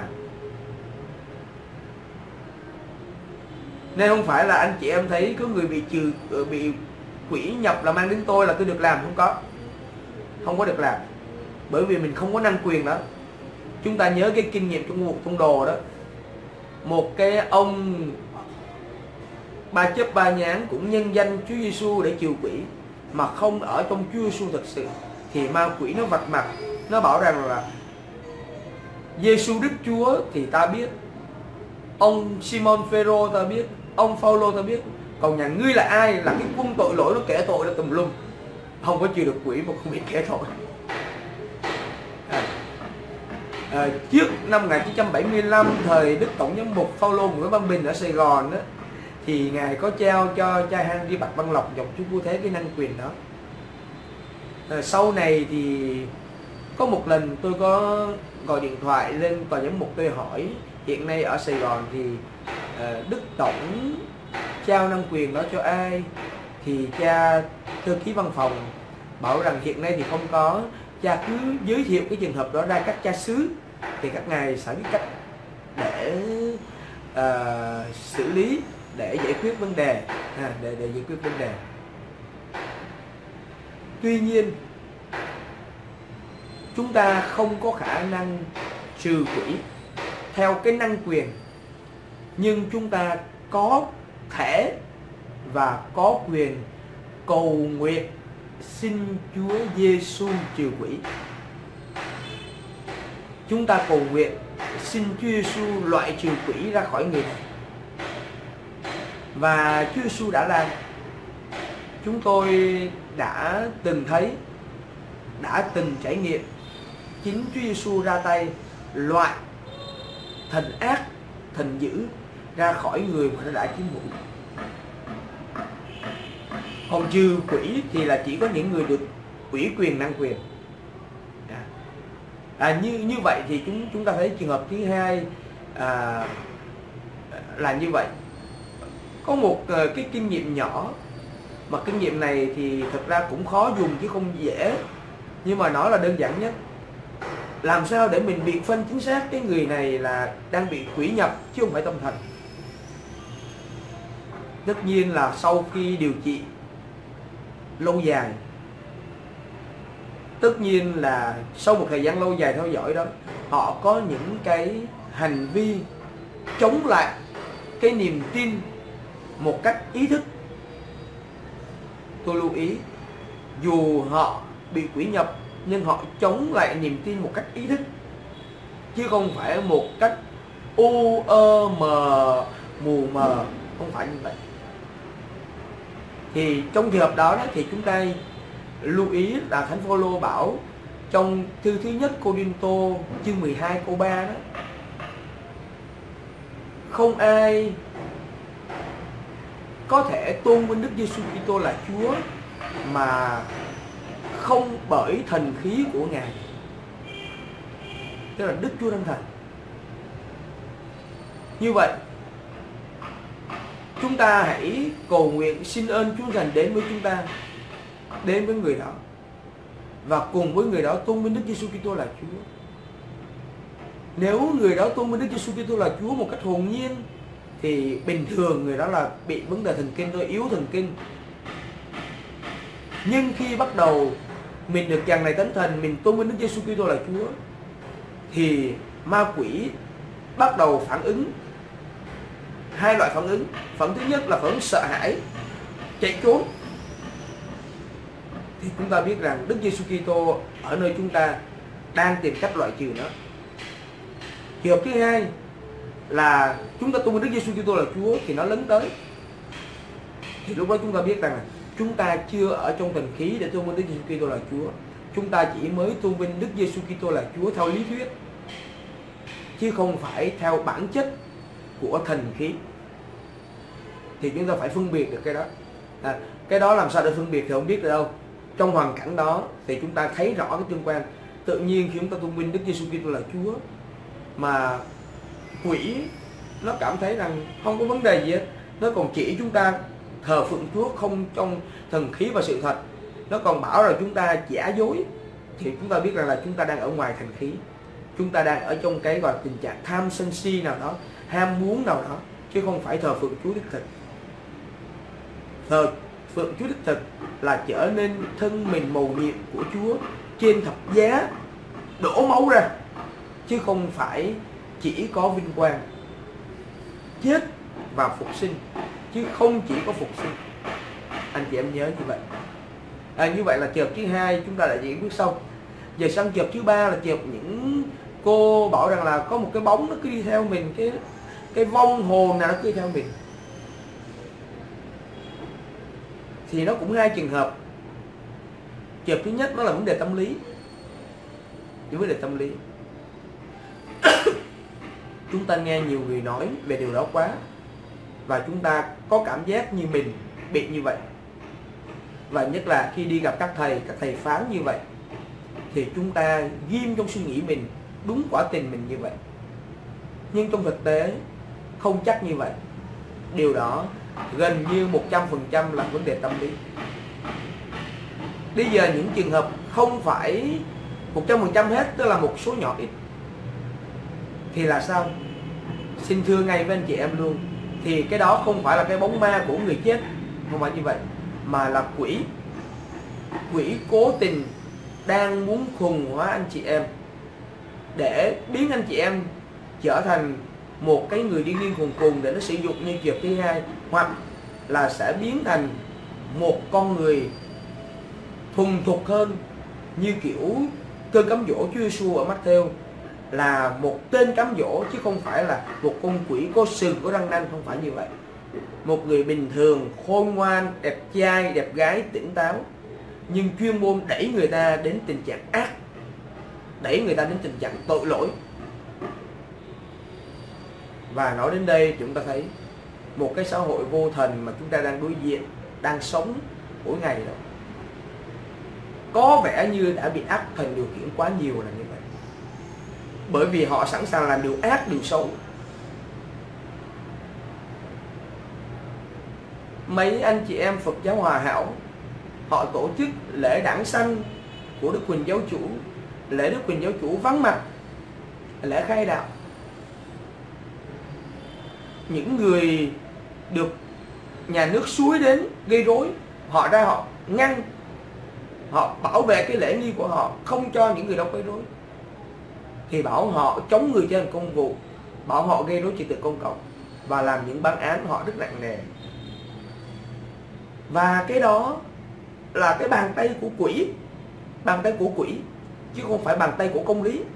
Nên không phải là anh chị em thấy có người bị trừ bị quỷ nhập là mang đến tôi là tôi được làm, không có. Không có được làm. Bởi vì mình không có năng quyền đó. Chúng ta nhớ cái kinh nghiệm trong một tông đồ đó. Một cái ông ba chớp ba nhán cũng nhân danh Chúa Giêsu để trừ quỷ, mà không ở trong Chúa Giêsu thật sự, thì ma quỷ nó vạch mặt, nó bảo rằng là Giêsu Đức Chúa thì ta biết, ông Simon Phêrô ta biết, ông Phaolô ta biết, còn nhà ngươi là ai? Là cái quân tội lỗi, nó kể tội ra tùm lum, không có trừ được quỷ mà không bị kể tội. À, à, trước năm một nghìn chín trăm bảy mươi lăm, thời Đức Tổng giám mục Phaolô Nguyễn Văn Bình ở Sài Gòn đó, thì Ngài có trao cho cha Henry Bạch Văn Lộc dòng Chúa Cứu Thế cái năng quyền đó. À, sau này thì có một lần tôi có gọi điện thoại lên tòa giám mục, tôi hỏi hiện nay ở Sài Gòn thì uh, Đức Tổng trao năng quyền đó cho ai, thì cha thư ký văn phòng bảo rằng hiện nay thì không có. Cha cứ giới thiệu cái trường hợp đó ra các cha xứ thì các ngài sẽ biết cách để uh, xử lý, để giải quyết vấn đề, à, để, để giải quyết vấn đề. Tuy nhiên chúng ta không có khả năng trừ quỷ theo cái năng quyền, nhưng chúng ta có thể và có quyền cầu nguyện xin Chúa Giêsu trừ quỷ. Chúng ta cầu nguyện xin Chúa Giêsu loại trừ quỷ ra khỏi người này. Và Chúa Giêsu đã làm. Chúng tôi đã từng thấy, đã từng trải nghiệm chính Chúa Giêsu ra tay loại thần ác, thần dữ ra khỏi người mà nó đã chiếm hữu. Còn trừ quỷ thì là chỉ có những người được ủy quyền năng quyền. À, như như vậy thì chúng chúng ta thấy trường hợp thứ hai à, là như vậy. Có một uh, cái kinh nghiệm nhỏ, mà kinh nghiệm này thì thật ra cũng khó dùng chứ không dễ, nhưng mà nó là đơn giản nhất. Làm sao để mình biệt phân chính xác cái người này là đang bị quỷ nhập chứ không phải tâm thần. Tất nhiên là sau khi điều trị lâu dài, tất nhiên là sau một thời gian lâu dài theo dõi đó, họ có những cái hành vi chống lại cái niềm tin một cách ý thức. Tôi lưu ý, dù họ bị quỷ nhập nhưng họ chống lại niềm tin một cách ý thức, chứ không phải một cách u ơ mờ mù mờ, không phải như vậy. Thì trong trường hợp đó, đó thì chúng ta lưu ý là Thánh Phaolô bảo trong thư thứ nhất Cô-rinh-tô chương mười hai câu ba đó, không ai có thể tôn vinh Đức Giêsu Kitô là Chúa mà không bởi thần khí của Ngài, tức là Đức Chúa Thánh Thần. Như vậy chúng ta hãy cầu nguyện xin ơn Chúa Thần đến với chúng ta, đến với người đó, và cùng với người đó tôn vinh Đức Giêsu Kitô là Chúa. Nếu người đó tôn vinh Đức Giêsu Kitô là Chúa một cách hồn nhiên thì bình thường người đó là bị vấn đề thần kinh thôi, yếu thần kinh. Nhưng khi bắt đầu mình được Giăng này Thánh Thần, mình tôn vinh Đức Giêsu Kitô là Chúa, thì ma quỷ bắt đầu phản ứng. Hai loại phản ứng. Phản ứng thứ nhất là phản ứng sợ hãi, chạy trốn. Thì chúng ta biết rằng Đức Giêsu Kitô ở nơi chúng ta đang tìm cách loại trừ nó. Trường hợp thứ hai là chúng ta tôn vinh Đức Giêsu Kitô là Chúa thì nó lấn tới. Thì lúc đó chúng ta biết rằng là chúng ta chưa ở trong thần khí để tôn vinh Đức Giêsu Kitô là Chúa. Chúng ta chỉ mới tôn vinh Đức Giêsu Kitô là Chúa theo lý thuyết, chứ không phải theo bản chất của thần khí. Thì chúng ta phải phân biệt được cái đó. À, cái đó làm sao để phân biệt thì không biết được đâu. Trong hoàn cảnh đó thì chúng ta thấy rõ cái tương quan. Tự nhiên khi chúng ta tôn vinh Đức Giêsu Kitô là Chúa mà quỷ nó cảm thấy rằng không có vấn đề gì hết, nó còn chỉ chúng ta thờ phượng Chúa không trong thần khí và sự thật, nó còn bảo là chúng ta giả dối, thì chúng ta biết rằng là chúng ta đang ở ngoài thần khí. Chúng ta đang ở trong cái gọi là tình trạng tham sân si nào đó, ham muốn nào đó, chứ không phải thờ phượng Chúa đích thực. Thờ phượng Chúa đích thực là trở nên thân mình mầu nhiệm của Chúa trên thập giá, đổ máu ra, chứ không phải chỉ có vinh quang, chết và phục sinh, chứ không chỉ có phục sinh. Anh chị em nhớ như vậy. À, như vậy là trường hợp thứ hai chúng ta đã giải quyết xong. Giờ sang trường hợp thứ ba là trường hợp những cô bảo rằng là có một cái bóng nó cứ đi theo mình, cái cái vong hồn nào nó cứ đi theo mình. Thì nó cũng hai trường hợp. Trường hợp thứ nhất nó là vấn đề tâm lý. Cái vấn đề tâm lý chúng ta nghe nhiều người nói về điều đó quá, và chúng ta có cảm giác như mình bị như vậy. Và nhất là khi đi gặp các thầy, các thầy phán như vậy, thì chúng ta ghim trong suy nghĩ mình, đúng quả tình mình như vậy. Nhưng trong thực tế không chắc như vậy. Điều đó gần như một trăm phần trăm là vấn đề tâm lý. Bây giờ những trường hợp không phải một trăm phần trăm hết, tức là một số nhỏ ít, thì là sao? Xin thưa ngay với anh chị em luôn, thì cái đó không phải là cái bóng ma của người chết, không phải như vậy, mà là quỷ. Quỷ cố tình đang muốn khùng hóa anh chị em, để biến anh chị em trở thành một cái người điên điên khùng khùng để nó sử dụng như trường thứ hai, hoặc là sẽ biến thành một con người thuần thục hơn, như kiểu cơn cám dỗ Chúa Giêsu ở Matthew là một tên cám dỗ, chứ không phải là một con quỷ có sừng có răng nanh, không phải như vậy. Một người bình thường, khôn ngoan, đẹp trai, đẹp gái, tỉnh táo, nhưng chuyên môn đẩy người ta đến tình trạng ác, đẩy người ta đến tình trạng tội lỗi. Và nói đến đây chúng ta thấy một cái xã hội vô thần mà chúng ta đang đối diện, đang sống mỗi ngày đó, có vẻ như đã bị ác thần điều khiển quá nhiều là như vậy. Bởi vì họ sẵn sàng làm điều ác, điều xấu. Mấy anh chị em Phật giáo Hòa Hảo, họ tổ chức lễ đản sanh của Đức Huỳnh Giáo Chủ, lễ Đức Huỳnh Giáo Chủ vắng mặt, lễ khai đạo. Những người được nhà nước xúi đến gây rối, họ ra họ ngăn, họ bảo vệ cái lễ nghi của họ, không cho những người đó gây rối. Thì bảo họ chống người thi hành công vụ, bảo họ gây rối trật tự công cộng, và làm những bản án họ rất nặng nề. Và cái đó là cái bàn tay của quỷ, bàn tay của quỷ, chứ không phải bàn tay của công lý.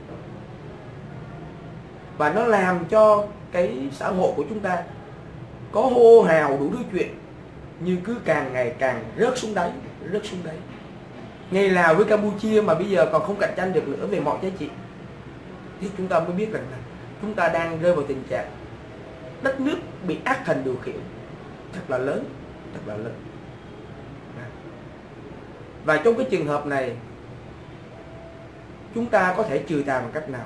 Và nó làm cho cái xã hội của chúng ta có hô hào đủ thứ chuyện, nhưng cứ càng ngày càng rớt xuống đáy, rớt xuống đáy. Ngày Lào với Campuchia mà bây giờ còn không cạnh tranh được nữa về mọi giá trị, thì chúng ta mới biết rằng là chúng ta đang rơi vào tình trạng đất nước bị ác thần điều khiển thật là lớn, thật là lớn. Và trong cái trường hợp này, chúng ta có thể trừ tà bằng cách nào?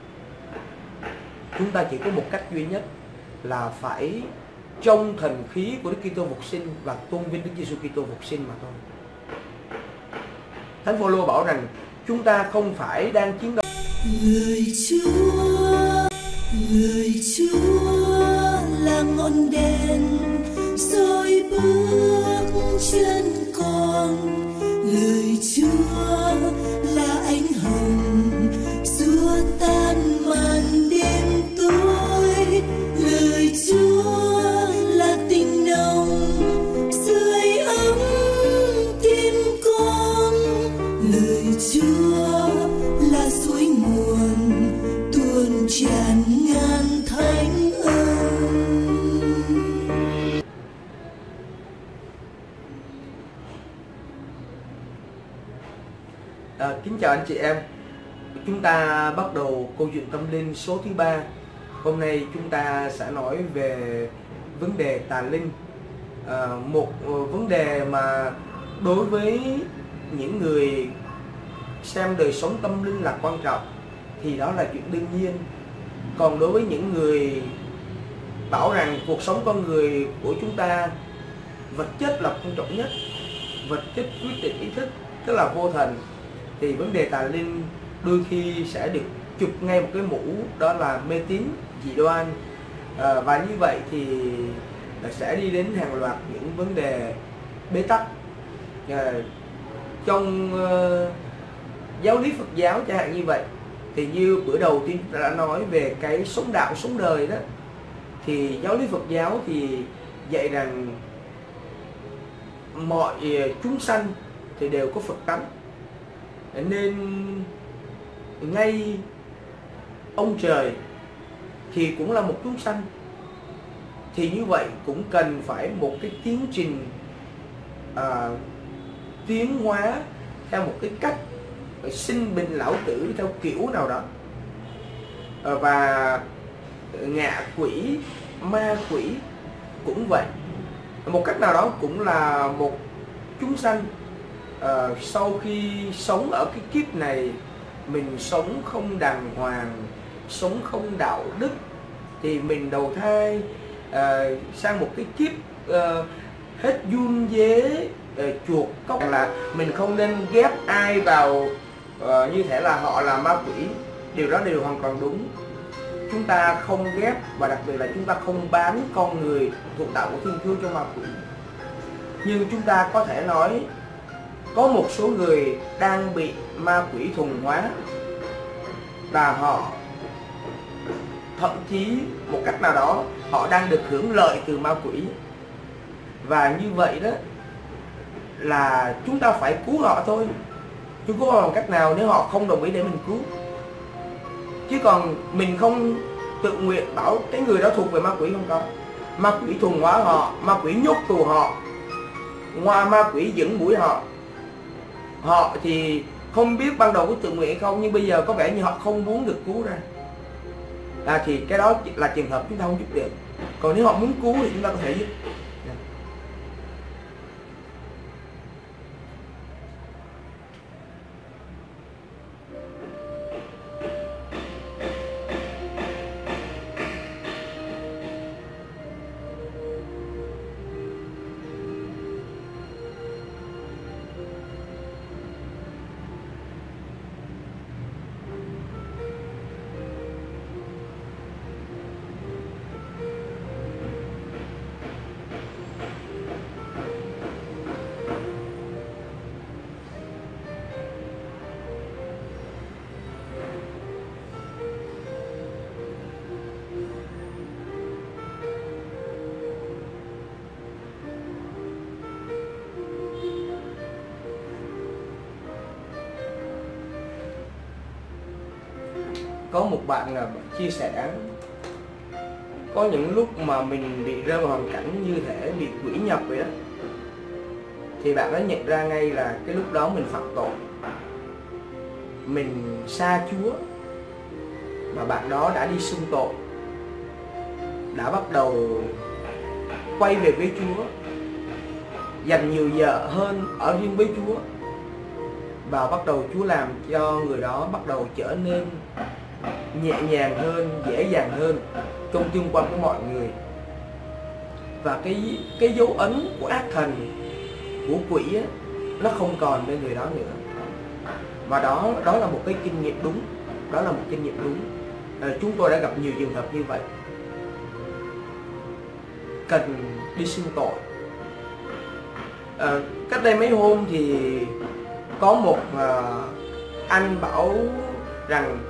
Chúng ta chỉ có một cách duy nhất là phải trong thần khí của Đức Kitô Phục Sinh và tôn vinh Đức Giêsu Kitô Phục Sinh mà thôi. Thánh Phaolô bảo rằng chúng ta không phải đang chiến đấu. Lời Chúa, lời Chúa là ngọn đèn soi bước chân con. Lời Chúa là ánh hồng xua tan màn đêm tối. Lời Chúa là tình nồng sưởi ấm tim con. Lời Chúa là suối nguồn tuôn tràn ngàn thánh ơn. À, kính chào anh chị em. Chúng ta bắt đầu câu chuyện tâm linh số thứ ba. Hôm nay chúng ta sẽ nói về vấn đề tà linh. À, một vấn đề mà đối với những người xem đời sống tâm linh là quan trọng thì đó là chuyện đương nhiên. Còn đối với những người bảo rằng cuộc sống con người của chúng ta vật chất là quan trọng nhất, vật chất quyết định ý thức, tức là vô thần, thì vấn đề tà linh đôi khi sẽ được chụp ngay một cái mũ, đó là mê tín dị đoan. À, và như vậy thì sẽ đi đến hàng loạt những vấn đề bế tắc. À, trong uh, giáo lý Phật giáo chẳng hạn như vậy, thì như bữa đầu tiên chúng ta đã nói về cái sống đạo sống đời đó, thì giáo lý Phật giáo thì dạy rằng mọi chúng sanh thì đều có Phật tánh, nên ngay ông trời thì cũng là một chúng sanh, thì như vậy cũng cần phải một cái tiến trình à, tiến hóa theo một cái cách sinh bình lão tử theo kiểu nào đó. À, và ngạ quỷ, ma quỷ cũng vậy, một cách nào đó cũng là một chúng sanh. À, sau khi sống ở cái kiếp này mình sống không đàng hoàng, sống không đạo đức, thì mình đầu thai à, sang một cái kiếp à, hết run dế à, chuột cóc, là mình không nên ghép ai vào à, như thể là họ là ma quỷ. Điều đó đều hoàn toàn đúng. Chúng ta không ghép, và đặc biệt là chúng ta không bán con người thuộc tạo của Thiên Chúa cho ma quỷ. Nhưng chúng ta có thể nói có một số người đang bị ma quỷ thuần hóa, và họ thậm chí một cách nào đó họ đang được hưởng lợi từ ma quỷ. Và như vậy đó là chúng ta phải cứu họ thôi. Chúng cứu họ bằng cách nào nếu họ không đồng ý để mình cứu? Chứ còn mình không tự nguyện bảo cái người đó thuộc về ma quỷ, không có. Ma quỷ thuần hóa họ, ma quỷ nhốt tù họ, ngoài ma quỷ dẫn mũi họ. Họ thì không biết ban đầu có tự nguyện hay không, nhưng bây giờ có vẻ như họ không muốn được cứu ra. À, thì cái đó là trường hợp chúng ta không giúp được. Còn nếu họ muốn cứu thì chúng ta có thể giúp. Có một bạn là chia sẻ có những lúc mà mình bị rơi vào hoàn cảnh như thể bị quỷ nhập vậy đó, thì bạn đã nhận ra ngay là cái lúc đó mình phạm tội, mình xa Chúa, mà bạn đó đã đi xưng tội, đã bắt đầu quay về với Chúa, dành nhiều giờ hơn ở riêng với Chúa, và bắt đầu Chúa làm cho người đó bắt đầu trở nên nhẹ nhàng hơn, dễ dàng hơn trong tương quan với mọi người. Và cái cái dấu ấn của ác thần, của quỷ á, nó không còn bên người đó nữa. Và đó đó là một cái kinh nghiệm đúng, đó là một kinh nghiệm đúng. À, chúng tôi đã gặp nhiều trường hợp như vậy. Cần đi xưng tội. À, cách đây mấy hôm thì có một à, anh bảo rằng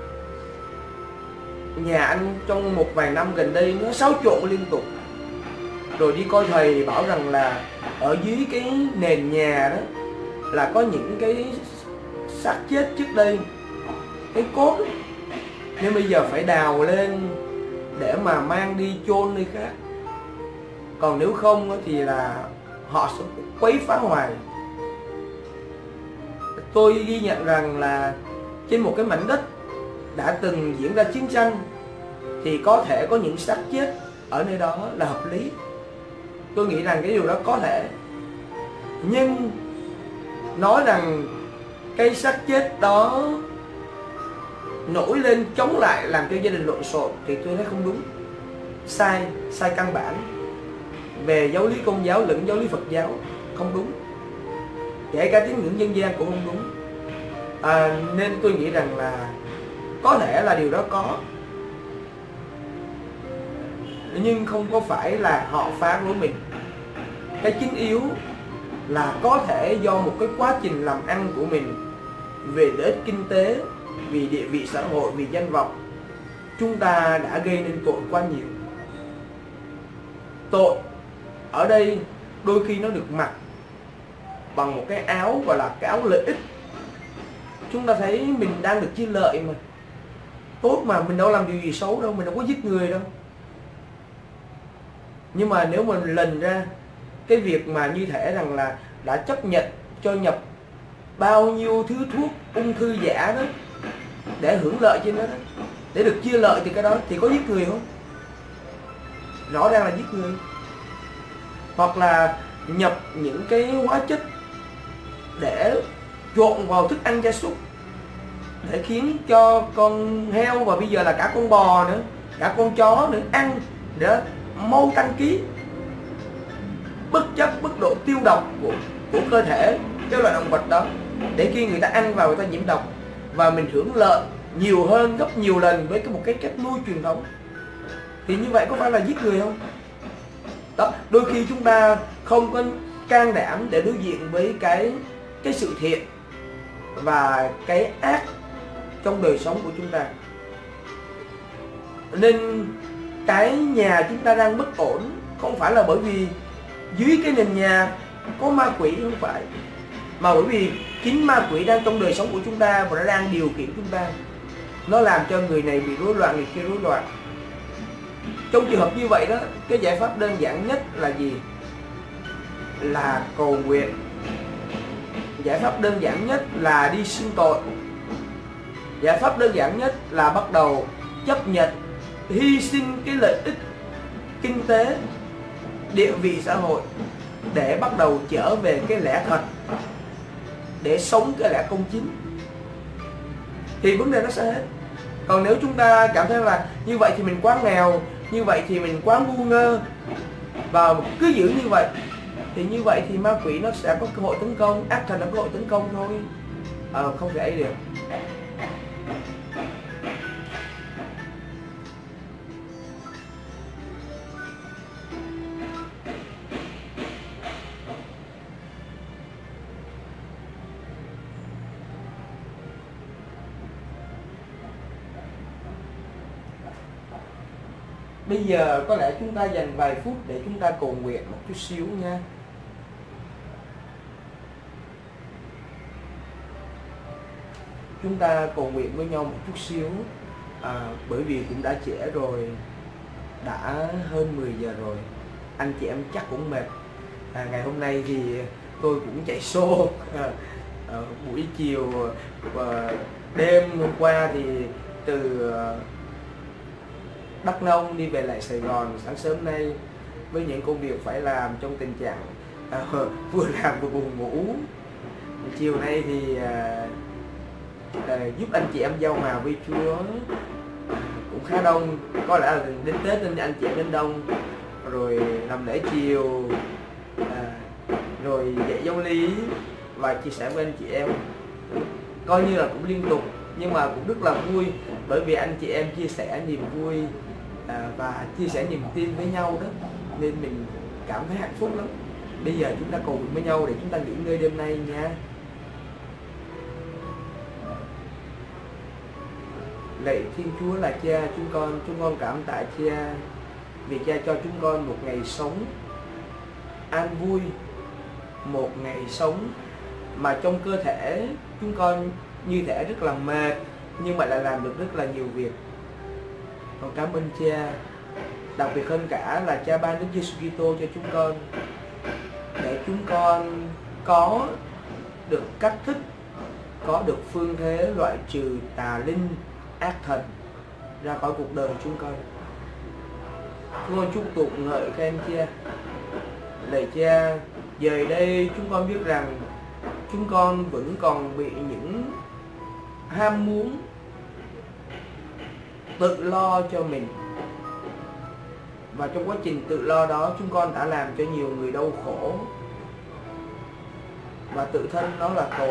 nhà anh trong một vài năm gần đây nó xáo trộn liên tục. Rồi đi coi thầy bảo rằng là ở dưới cái nền nhà đó là có những cái xác chết trước đây, cái cốt đó, nên bây giờ phải đào lên để mà mang đi chôn nơi khác. Còn nếu không thì là họ sẽ quấy phá hoại. Tôi ghi nhận rằng là trên một cái mảnh đất đã từng diễn ra chiến tranh thì có thể có những xác chết ở nơi đó là hợp lý. Tôi nghĩ rằng cái điều đó có thể. Nhưng nói rằng cái xác chết đó nổi lên chống lại làm cho gia đình lộn xộn thì tôi thấy không đúng. Sai, sai căn bản. Về giáo lý Công giáo lẫn giáo lý Phật giáo không đúng. Kể cả tín ngưỡng dân gian cũng không đúng. À, nên tôi nghĩ rằng là có thể là điều đó có, nhưng không có phải là họ phá rối mình. Cái chính yếu là có thể do một cái quá trình làm ăn của mình, về lợi ích kinh tế, vì địa vị xã hội, vì danh vọng, chúng ta đã gây nên tội quá nhiều. Tội ở đây đôi khi nó được mặc bằng một cái áo gọi là cái áo lợi ích. Chúng ta thấy mình đang được chia lợi mà, tốt mà, mình đâu làm điều gì xấu đâu, mình đâu có giết người đâu. Nhưng mà nếu mình lần ra cái việc mà như thể rằng là đã chấp nhận cho nhập bao nhiêu thứ thuốc ung thư giả đó để hưởng lợi trên đó, đó để được chia lợi từ cái đó, thì có giết người không? Rõ ràng là giết người. Hoặc là nhập những cái hóa chất để trộn vào thức ăn gia súc để khiến cho con heo và bây giờ là cả con bò nữa, cả con chó nữa ăn để mau tăng ký, bất chấp mức độ tiêu độc của, của cơ thể cái loại động vật đó, để khi người ta ăn vào người ta nhiễm độc và mình hưởng lợi nhiều hơn gấp nhiều lần với cái một cái cách nuôi truyền thống. Thì như vậy có phải là giết người không? Đó, đôi khi chúng ta không có can đảm để đối diện với cái cái sự thiện và cái ác trong đời sống của chúng ta. Nên cái nhà chúng ta đang bất ổn không phải là bởi vì dưới cái nền nhà có ma quỷ, không phải, mà bởi vì chính ma quỷ đang trong đời sống của chúng ta và nó đang điều khiển chúng ta. Nó làm cho người này bị rối loạn, người kia rối loạn. Trong trường hợp như vậy đó, cái giải pháp đơn giản nhất là gì? Là cầu nguyện. Giải pháp đơn giản nhất là đi xưng tội. Giải pháp đơn giản nhất là bắt đầu chấp nhận hy sinh cái lợi ích kinh tế, địa vị xã hội để bắt đầu trở về cái lẽ thật, để sống cái lẽ công chính, thì vấn đề nó sẽ hết. Còn nếu chúng ta cảm thấy là như vậy thì mình quá nghèo, như vậy thì mình quá ngu ngơ và cứ giữ như vậy, thì như vậy thì ma quỷ nó sẽ có cơ hội tấn công, ác thần nó có cơ hội tấn công thôi. À, không thể ấy được. Bây giờ có lẽ chúng ta dành vài phút để chúng ta cầu nguyện một chút xíu nha. Chúng ta cầu nguyện với nhau một chút xíu, à, bởi vì cũng đã trễ rồi, đã hơn mười giờ rồi. Anh chị em chắc cũng mệt. À, ngày hôm nay thì tôi cũng chạy xô. À, à, buổi chiều và đêm hôm qua thì từ Đắk Nông đi về lại Sài Gòn sáng sớm nay với những công việc phải làm trong tình trạng à, vừa làm vừa buồn ngủ, chiều nay thì à, à, giúp anh chị em giao hòa với Chúa cũng khá đông, có lẽ là đến Tết nên anh chị em đến đông, rồi làm lễ chiều, à, rồi dạy giáo lý và chia sẻ với anh chị em, coi như là cũng liên tục, nhưng mà cũng rất là vui bởi vì anh chị em chia sẻ niềm vui à, và chia sẻ niềm tin với nhau đó, nên mình cảm thấy hạnh phúc lắm. Bây giờ chúng ta cầu nguyện với nhau để chúng ta nghỉ ngơi đêm nay nha. Lạy Thiên Chúa là Cha, chúng con chúng con cảm tạ Cha vì Cha cho chúng con một ngày sống an vui, một ngày sống mà trong cơ thể chúng con như thể rất là mệt nhưng mà lại làm được rất là nhiều việc. Con cảm ơn Cha, đặc biệt hơn cả là Cha ban Đức Giêsu Kitô cho chúng con để chúng con có được cách thức, có được phương thế loại trừ tà linh ác thần ra khỏi cuộc đời chúng con. Chúng con chúc tụng ngợi khen Cha. Lạy Cha, giờ đây chúng con biết rằng chúng con vẫn còn bị những ham muốn tự lo cho mình, và trong quá trình tự lo đó chúng con đã làm cho nhiều người đau khổ và tự thân nó là tội.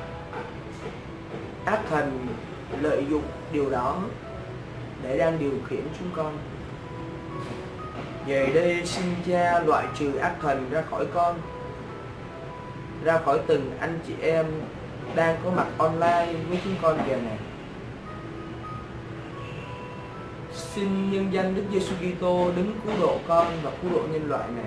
Ác thần lợi dụng điều đó để đang điều khiển chúng con. Về đây xin Cha loại trừ ác thần ra khỏi con, ra khỏi từng anh chị em đang có mặt online với chúng con giờ này. Xin nhân danh Đức Giêsu Kitô đứng cứu độ con và cứu độ nhân loại này,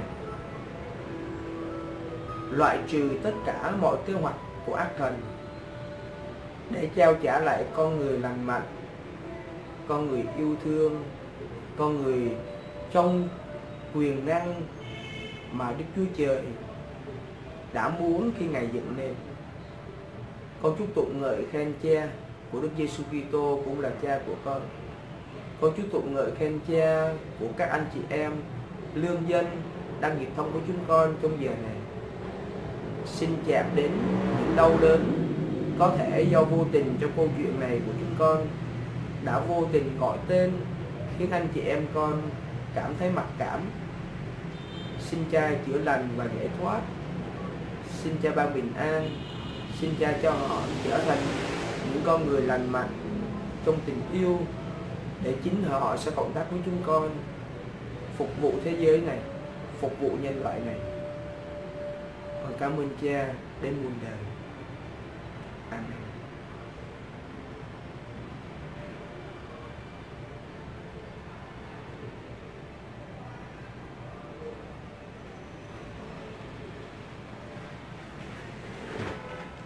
loại trừ tất cả mọi kế hoạch của ác thần để trao trả lại con người lành mạnh, con người yêu thương, con người trong quyền năng mà Đức Chúa Trời đã muốn khi Ngài dựng nên. Con chúc tụng ngợi khen Cha của Đức Giêsu Kitô cũng là Cha của con. Con chúc tụng ngợi khen Cha của các anh chị em lương dân đang nghiệp thông với chúng con trong giờ này. Xin chạm đến những đau đớn có thể do vô tình trong câu chuyện này của chúng con đã vô tình gọi tên khiến anh chị em con cảm thấy mặc cảm. Xin Cha chữa lành và giải thoát. Xin Cha ban bình an. Xin Cha cho họ trở thành những con người lành mạnh trong tình yêu, để chính họ sẽ cộng tác với chúng con, phục vụ thế giới này, phục vụ nhân loại này. Con cảm ơn Cha đến muôn đời. Amen.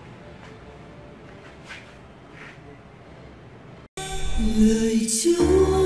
Lời Chúa